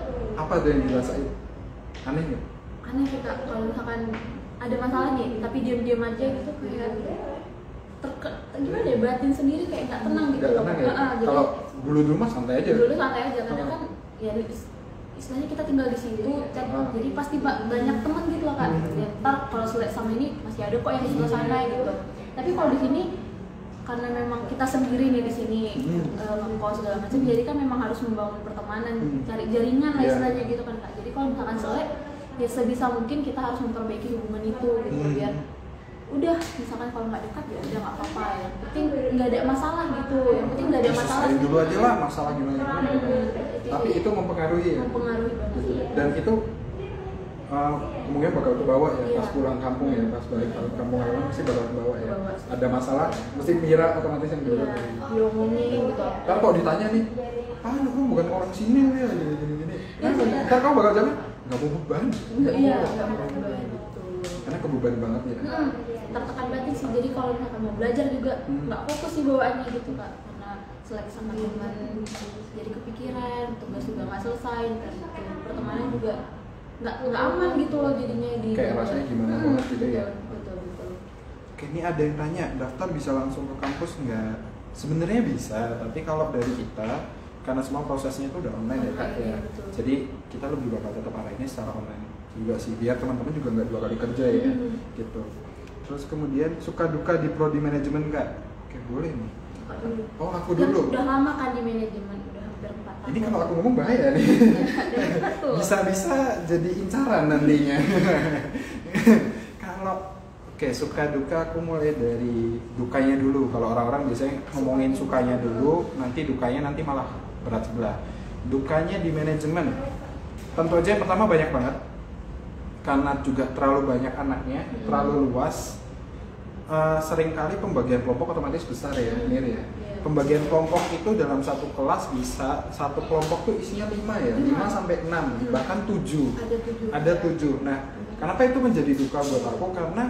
apa tuh yang dirasain? Aneh nggak? Aneh sih Kak, kalau misalkan ada masalah nih, tapi diam-diam aja gitu kayak terke, gimana ya, batin sendiri kayak nggak tenang gitu. Nggak tenang ya? Heeh, jadi Kalau dulu dulu mah santai aja. dulu santai aja karena Heeh. kan ya is- istilahnya kita tinggal di situ, chat, Heeh. jadi pasti ba- banyak teman gitu loh kan. Hmm. Ya, ntar kalau selesai sama ini masih ada kok yang di sebelah sana gitu. Tapi kalau di sini karena memang kita sendiri nih di sini Hmm. eh, ngekos segala macam, jadi kan memang harus membangun pertemanan, Hmm. cari jaringan lah Iya. istilahnya gitu kan kak. Jadi kalau misalkan selek, ya sebisa mungkin kita harus memperbaiki hubungan itu gitu Hmm. biar udah misalkan kalau nggak dekat ya udah nggak apa-apa, yang penting nggak ada masalah gitu, yang penting nggak ada masalah. Selesai dulu aja lah masalah gimana gimana. Hmm. Tapi itu mempengaruhi ya. mempengaruhi banget. Dan itu uh, kemungkinan bakal kebawa ya Iya. pas pulang kampung ya, pas balik ke kampung halaman pasti bakal kebawa ya. Kebawa. Ada masalah mesti Mira otomatis yang dulu. Iya, diomongin gitu. Ntar kok ditanya nih, ah lu kan bukan orang sini lu ya gini gini gini. Ya, Nah, iya. ntar kamu bakal jawab nggak mau beban. Enggak, iya, nggak mau beban gitu. Karena kebeban banget ya. Hmm, tertekan batin sih. Jadi kalau misalkan mau belajar juga Hmm. nggak fokus sih bawaannya gitu kak, karena seleksi sama teman jadi kepikiran, tugas juga nggak selesai, dan gitu. Pertemanan juga nggak nggak aman gitu loh jadinya di Kayak rasanya gimana Hmm, banget gitu ya. betul, betul betul. Oke, ini ada yang tanya, daftar bisa langsung ke kampus nggak? Sebenarnya bisa, tapi kalau dari kita, karena semua prosesnya itu udah online ya kak ya. Betul. Jadi kita lebih bakal tetap arahinnya secara online juga sih, biar teman-teman juga nggak dua kali kerja ya, Hmm. gitu. Terus kemudian suka duka di prodi manajemen kak? Oke boleh nih. Kak dulu. Oh aku Dan dulu. udah lama kan di manajemen, udah hampir empat tahun. Ini kalau aku ngomong bahaya nih. Betul. Bisa-bisa jadi incaran nantinya. Kalau oke suka duka aku mulai dari dukanya dulu. Kalau orang-orang biasanya ngomongin sukanya dulu, nanti dukanya nanti malah berat sebelah. Dukanya di manajemen, tentu aja yang pertama banyak banget, karena juga terlalu banyak anaknya, Hmm. terlalu luas. Uh, seringkali pembagian kelompok otomatis besar ya, Mir ya. Iya. Pembagian kelompok itu dalam satu kelas bisa satu kelompok tuh isinya lima ya, lima sampai enam, Hmm. bahkan tujuh. Ada tujuh. Ada tujuh. Nah, kenapa itu menjadi duka buat aku? Karena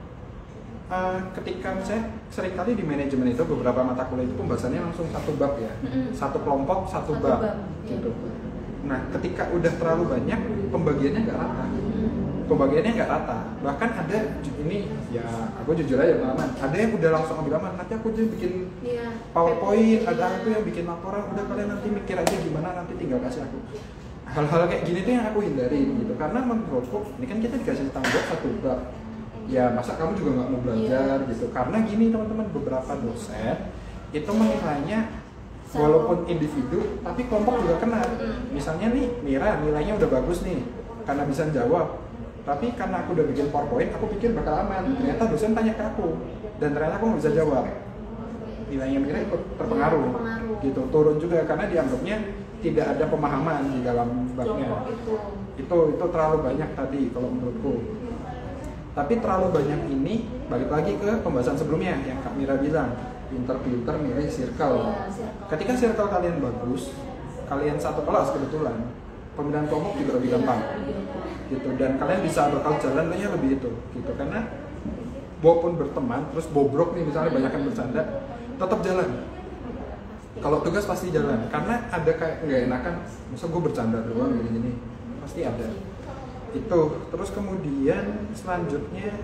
uh, ketika saya seringkali di manajemen itu beberapa mata kuliah itu pembahasannya langsung satu bab ya, Mm-mm. satu kelompok satu, Satu bab, bab, iya. gitu. Nah, ketika udah terlalu banyak, pembagiannya nggak rata. Hmm. Pembagiannya nggak rata. Bahkan ada ini ya aku jujur aja pengalaman. Ada yang udah langsung ambil aman. Nanti aku aja bikin Iya. PowerPoint, ada Iya. aku yang bikin laporan. Udah kalian nanti mikir aja gimana, nanti tinggal kasih aku. Hal-hal kayak gini tuh yang aku hindari gitu. Karena menurutku ini kan kita dikasih tanggung jawab satu bab. Ya masa kamu juga nggak mau belajar Iya. gitu. Karena gini teman-teman, beberapa dosen itu menilainya Sama. walaupun individu tapi kelompok juga kena. Mm. Misalnya nih Mira nilainya udah bagus nih karena bisa jawab, tapi karena aku udah bikin PowerPoint aku pikir bakal aman. Mm. Ternyata dosen tanya ke aku dan ternyata aku nggak bisa jawab, nilainya Mira ikut terpengaruh. Terpengaruh. Gitu, turun juga karena dianggapnya tidak ada pemahaman di dalam babnya. Kelompok itu. itu itu terlalu banyak tadi kalau menurutku. Tapi terlalu banyak ini balik lagi ke pembahasan sebelumnya yang Kak Mira bilang, pinter-pinter milih circle. Iya, circle. Ketika circle kalian bagus, kalian satu kelas kebetulan, pemilihan kelompok juga lebih gampang gitu, dan kalian bisa bakal jalannya lebih itu gitu, karena walaupun berteman terus bobrok nih misalnya banyak yang bercanda tetap jalan. Kalau tugas pasti jalan, karena ada kayak nggak enakan, masa gue bercanda doang gini-gini, pasti ada itu. Terus kemudian selanjutnya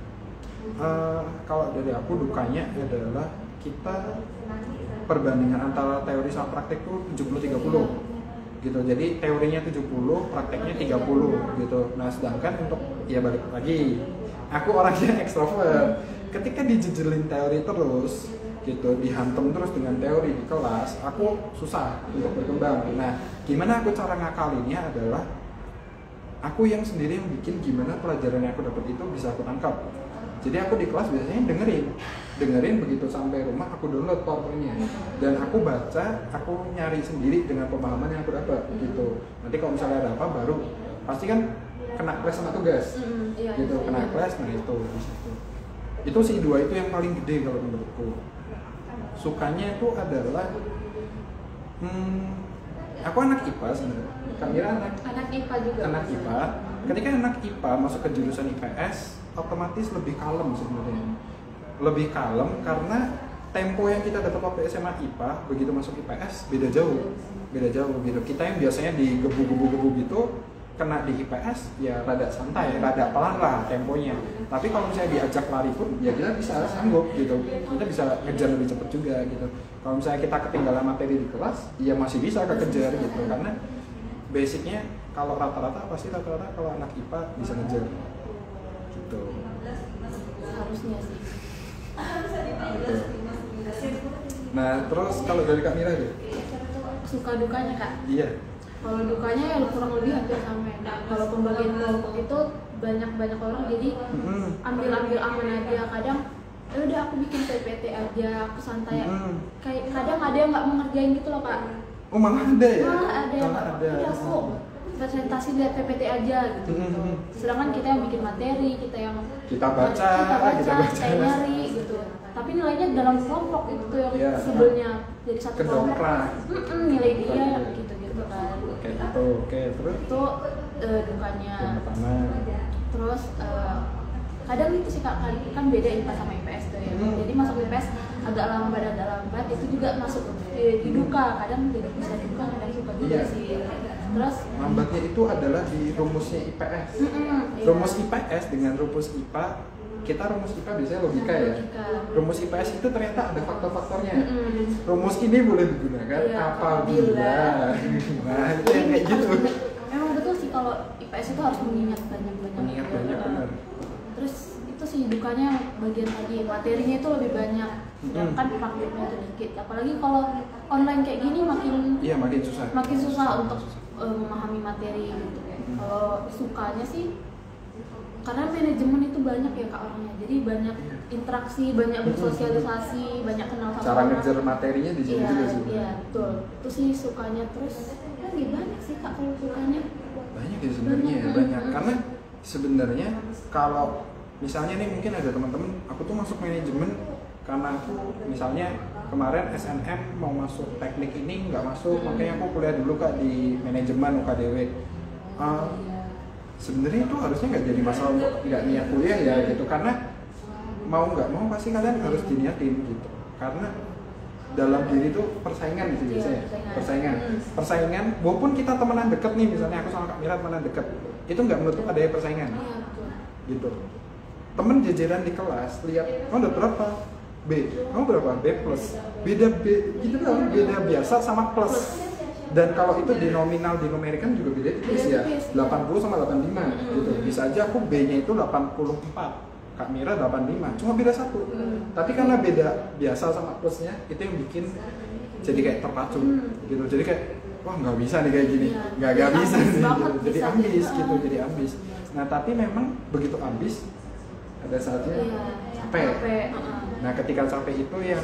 uh, kalau dari aku dukanya adalah kita perbandingan antara teori sama praktek tuh tujuh puluh tiga puluh gitu. Jadi teorinya tujuh puluh, prakteknya tiga puluh gitu. Nah, sedangkan untuk ya balik lagi, aku orangnya ekstrovert. Ketika dijejelin teori terus gitu, dihantam terus dengan teori di kelas, aku susah untuk berkembang. Nah, gimana aku cara ngakalinnya adalah aku yang sendiri yang bikin gimana pelajaran yang aku dapat itu bisa aku tangkap. Jadi aku di kelas biasanya dengerin, dengerin begitu sampai rumah aku download PowerPoint-nya dan aku baca, aku nyari sendiri dengan pemahaman yang aku dapat gitu. Nanti kalau misalnya ada apa baru pasti kan kena kelas sama tugas, Mm, iya, gitu iya, kena iya. kelas, nah itu di situ. Itu sih dua itu yang paling gede kalau menurutku. Sukanya itu adalah, hmm, aku anak I P A sebenarnya. Kak Mira anak Anak I P A juga. anak I P A. Ketika anak I P A masuk ke jurusan I P S, otomatis lebih kalem sebenarnya. Lebih kalem karena tempo yang kita dapat waktu S M A I P A begitu masuk I P S beda jauh. Beda jauh gitu. Kita yang biasanya digebu-gebu-gebu gitu, kena di I P S ya rada santai, rada pelan lah temponya. Tapi kalau misalnya diajak lari pun ya kita bisa sanggup gitu, kita bisa ngejar lebih cepat juga gitu. Kalau misalnya kita ketinggalan materi di kelas, ya masih bisa kekejar gitu, karena basicnya kalau rata-rata pasti rata-rata kalau anak I P A bisa ngejar gitu. Harusnya sih. Gitu. Nah terus kalau dari Kak Mira deh? Suka dukanya Kak? Iya. Kalau dukanya ya kurang lebih hampir sama. Nah, kalau pembagian kelompok itu banyak-banyak orang, jadi Mm-hmm. ambil-ambil aman aja. Kadang ya udah aku bikin P P T aja, aku santai. Mm-hmm. Kayak kadang ada yang nggak mengerjain gitu loh Kak. Oh malah ada ya? Malah ada yang Malah nggak, udah aku presentasi lihat P P T aja gitu. Mm-hmm. Sedangkan kita yang bikin materi, kita yang Kita baca, kita baca, kita baca. kita nyari gitu. Tapi nilainya dalam kelompok itu yang Iya. sebelnya jadi satu kelompok. Kedongkrak. Mm-mm, nilai dia gitu-gitu kan. Kayak gitu, oke terus? Itu eh, dukanya. Yang pertama. Terus eh, kadang itu sih Kak, kan, kan beda I P A sama I P S tuh ya. Hmm. Jadi masuk I P S agak lambat agak lambat itu juga masuk di, di duka. Kadang jadi bisa duka, kadang suka juga Iya. sih. Terus Lambatnya itu adalah di rumusnya I P S. mm-mm, iya. Rumus I P S dengan rumus I P A, kita rumus I P A biasanya logika ya. Logika. Rumus I P S itu ternyata ada faktor-faktornya. Mm-mm. Rumus ini boleh digunakan Iya, apabila. Nah, itu yang kayak gitu. Memang betul sih kalau I P S itu harus mengingat banyak-banyak. Mengingat banyak, benar. Terus itu sih dukanya yang bagian tadi, materinya itu lebih banyak, sedangkan praktiknya itu dikit. Apalagi kalau online kayak gini makin Iya, makin susah. makin susah untuk uh, memahami materi gitu. Kalau sukanya sih karena manajemen itu banyak ya Kak orangnya, jadi banyak interaksi, banyak bersosialisasi, banyak kenal sama Cara orang. ngejar materinya di sini Iya, juga sih. iya betul. Itu sih sukanya. Terus lagi banyak sih Kak kalau sukanya. Banyak ya sebenarnya ya, Banyak. banyak. Karena sebenarnya kalau misalnya nih mungkin ada teman-teman, aku tuh masuk manajemen karena aku misalnya kemarin S N M mau masuk teknik ini nggak masuk, makanya aku kuliah dulu Kak di manajemen U K D W. Uh, sebenarnya itu harusnya nggak jadi masalah untuk nggak niat kuliah ya gitu, karena mau nggak mau pasti kalian harus diniatin gitu, karena dalam diri itu persaingan gitu Iya, biasanya, persaingan. persaingan, Hmm. persaingan. Walaupun kita temenan deket nih, misalnya aku sama Kak Mira temenan deket, itu nggak menutup adanya persaingan, Iya betul. gitu. Temen jajaran di kelas lihat, kamu udah berapa? B, kamu berapa? B plus, beda B, gitu kan, beda biasa sama plus. Dan kalau itu di nominal, di numerikan juga beda tipis ya, delapan puluh sama delapan puluh lima gitu. Bisa aja aku B-nya itu delapan puluh empat, Kak Mira delapan puluh lima, cuma beda satu. Tapi karena beda biasa sama plusnya, itu yang bikin jadi kayak terpacu gitu. Jadi kayak, wah nggak bisa nih kayak gini, Iya. nggak nggak Jadi bisa ambis nih, banget, gitu. Jadi bisa ambis jadi- gitu, jadi ambis. Nah tapi memang begitu ambis, ada saatnya Iya, capek. capek. heeh. Nah ketika capek itu yang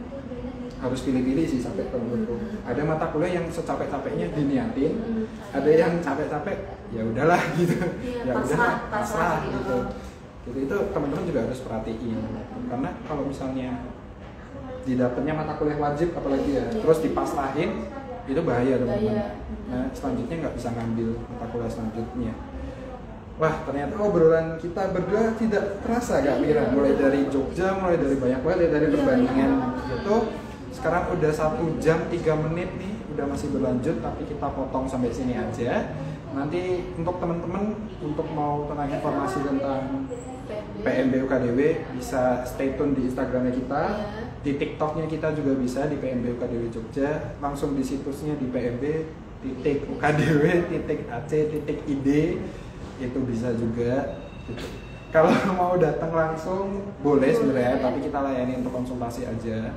harus pilih-pilih sih sampai ke menurutku. Ada mata kuliah yang secapek-capeknya diniatin, Hmm. ada yang capek-capek ya udahlah gitu. Iya, Ya pasrah, udahlah, pasrah pasrah gitu. gitu. Gitu itu teman-teman juga harus perhatiin. Karena kalau misalnya didapatnya mata kuliah wajib apalagi ya, Iya. terus dipasrahin itu bahaya teman-teman. Bahaya. Nah selanjutnya nggak bisa ngambil mata kuliah selanjutnya. Wah ternyata obrolan kita berdua tidak terasa Kak Mira, mulai dari Jogja, mulai dari banyak banget dari Iya, perbandingan banyak banget. gitu. Sekarang udah satu jam tiga menit nih, udah masih berlanjut tapi kita potong sampai sini aja. Nanti untuk teman-teman untuk mau tentang informasi tentang P M B U K D W bisa stay tune di Instagramnya kita, Iya. di TikToknya kita juga bisa di P M B U K D W Jogja, langsung di situsnya di P M B titik U K D W titik A C titik I D itu bisa juga. Gitu. Kalau mau datang langsung boleh sebenarnya, tapi kita layani untuk konsultasi aja.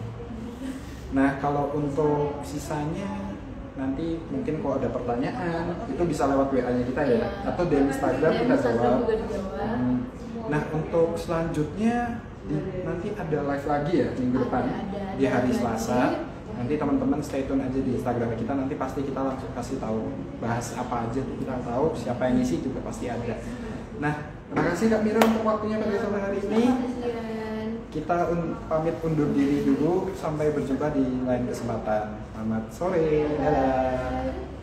Nah kalau untuk sisanya nanti mungkin kalau ada pertanyaan itu bisa lewat W A-nya kita ya, Iya. atau di Instagram Di kita Instagram jawab. juga dijawab. Hmm. Nah untuk selanjutnya di- nanti ada live lagi ya minggu Ada, depan ada, di ada hari lagi. Selasa. Nanti teman-teman stay tune aja di Instagram kita, nanti pasti kita langsung kasih tahu bahas apa aja tuh, kita tahu siapa yang ngisi juga pasti ada. Nah terima kasih Kak Mira untuk waktunya pada sore hari ini. Kasihan. Kita un- pamit undur diri dulu, sampai berjumpa di lain kesempatan. Selamat sore, dadah.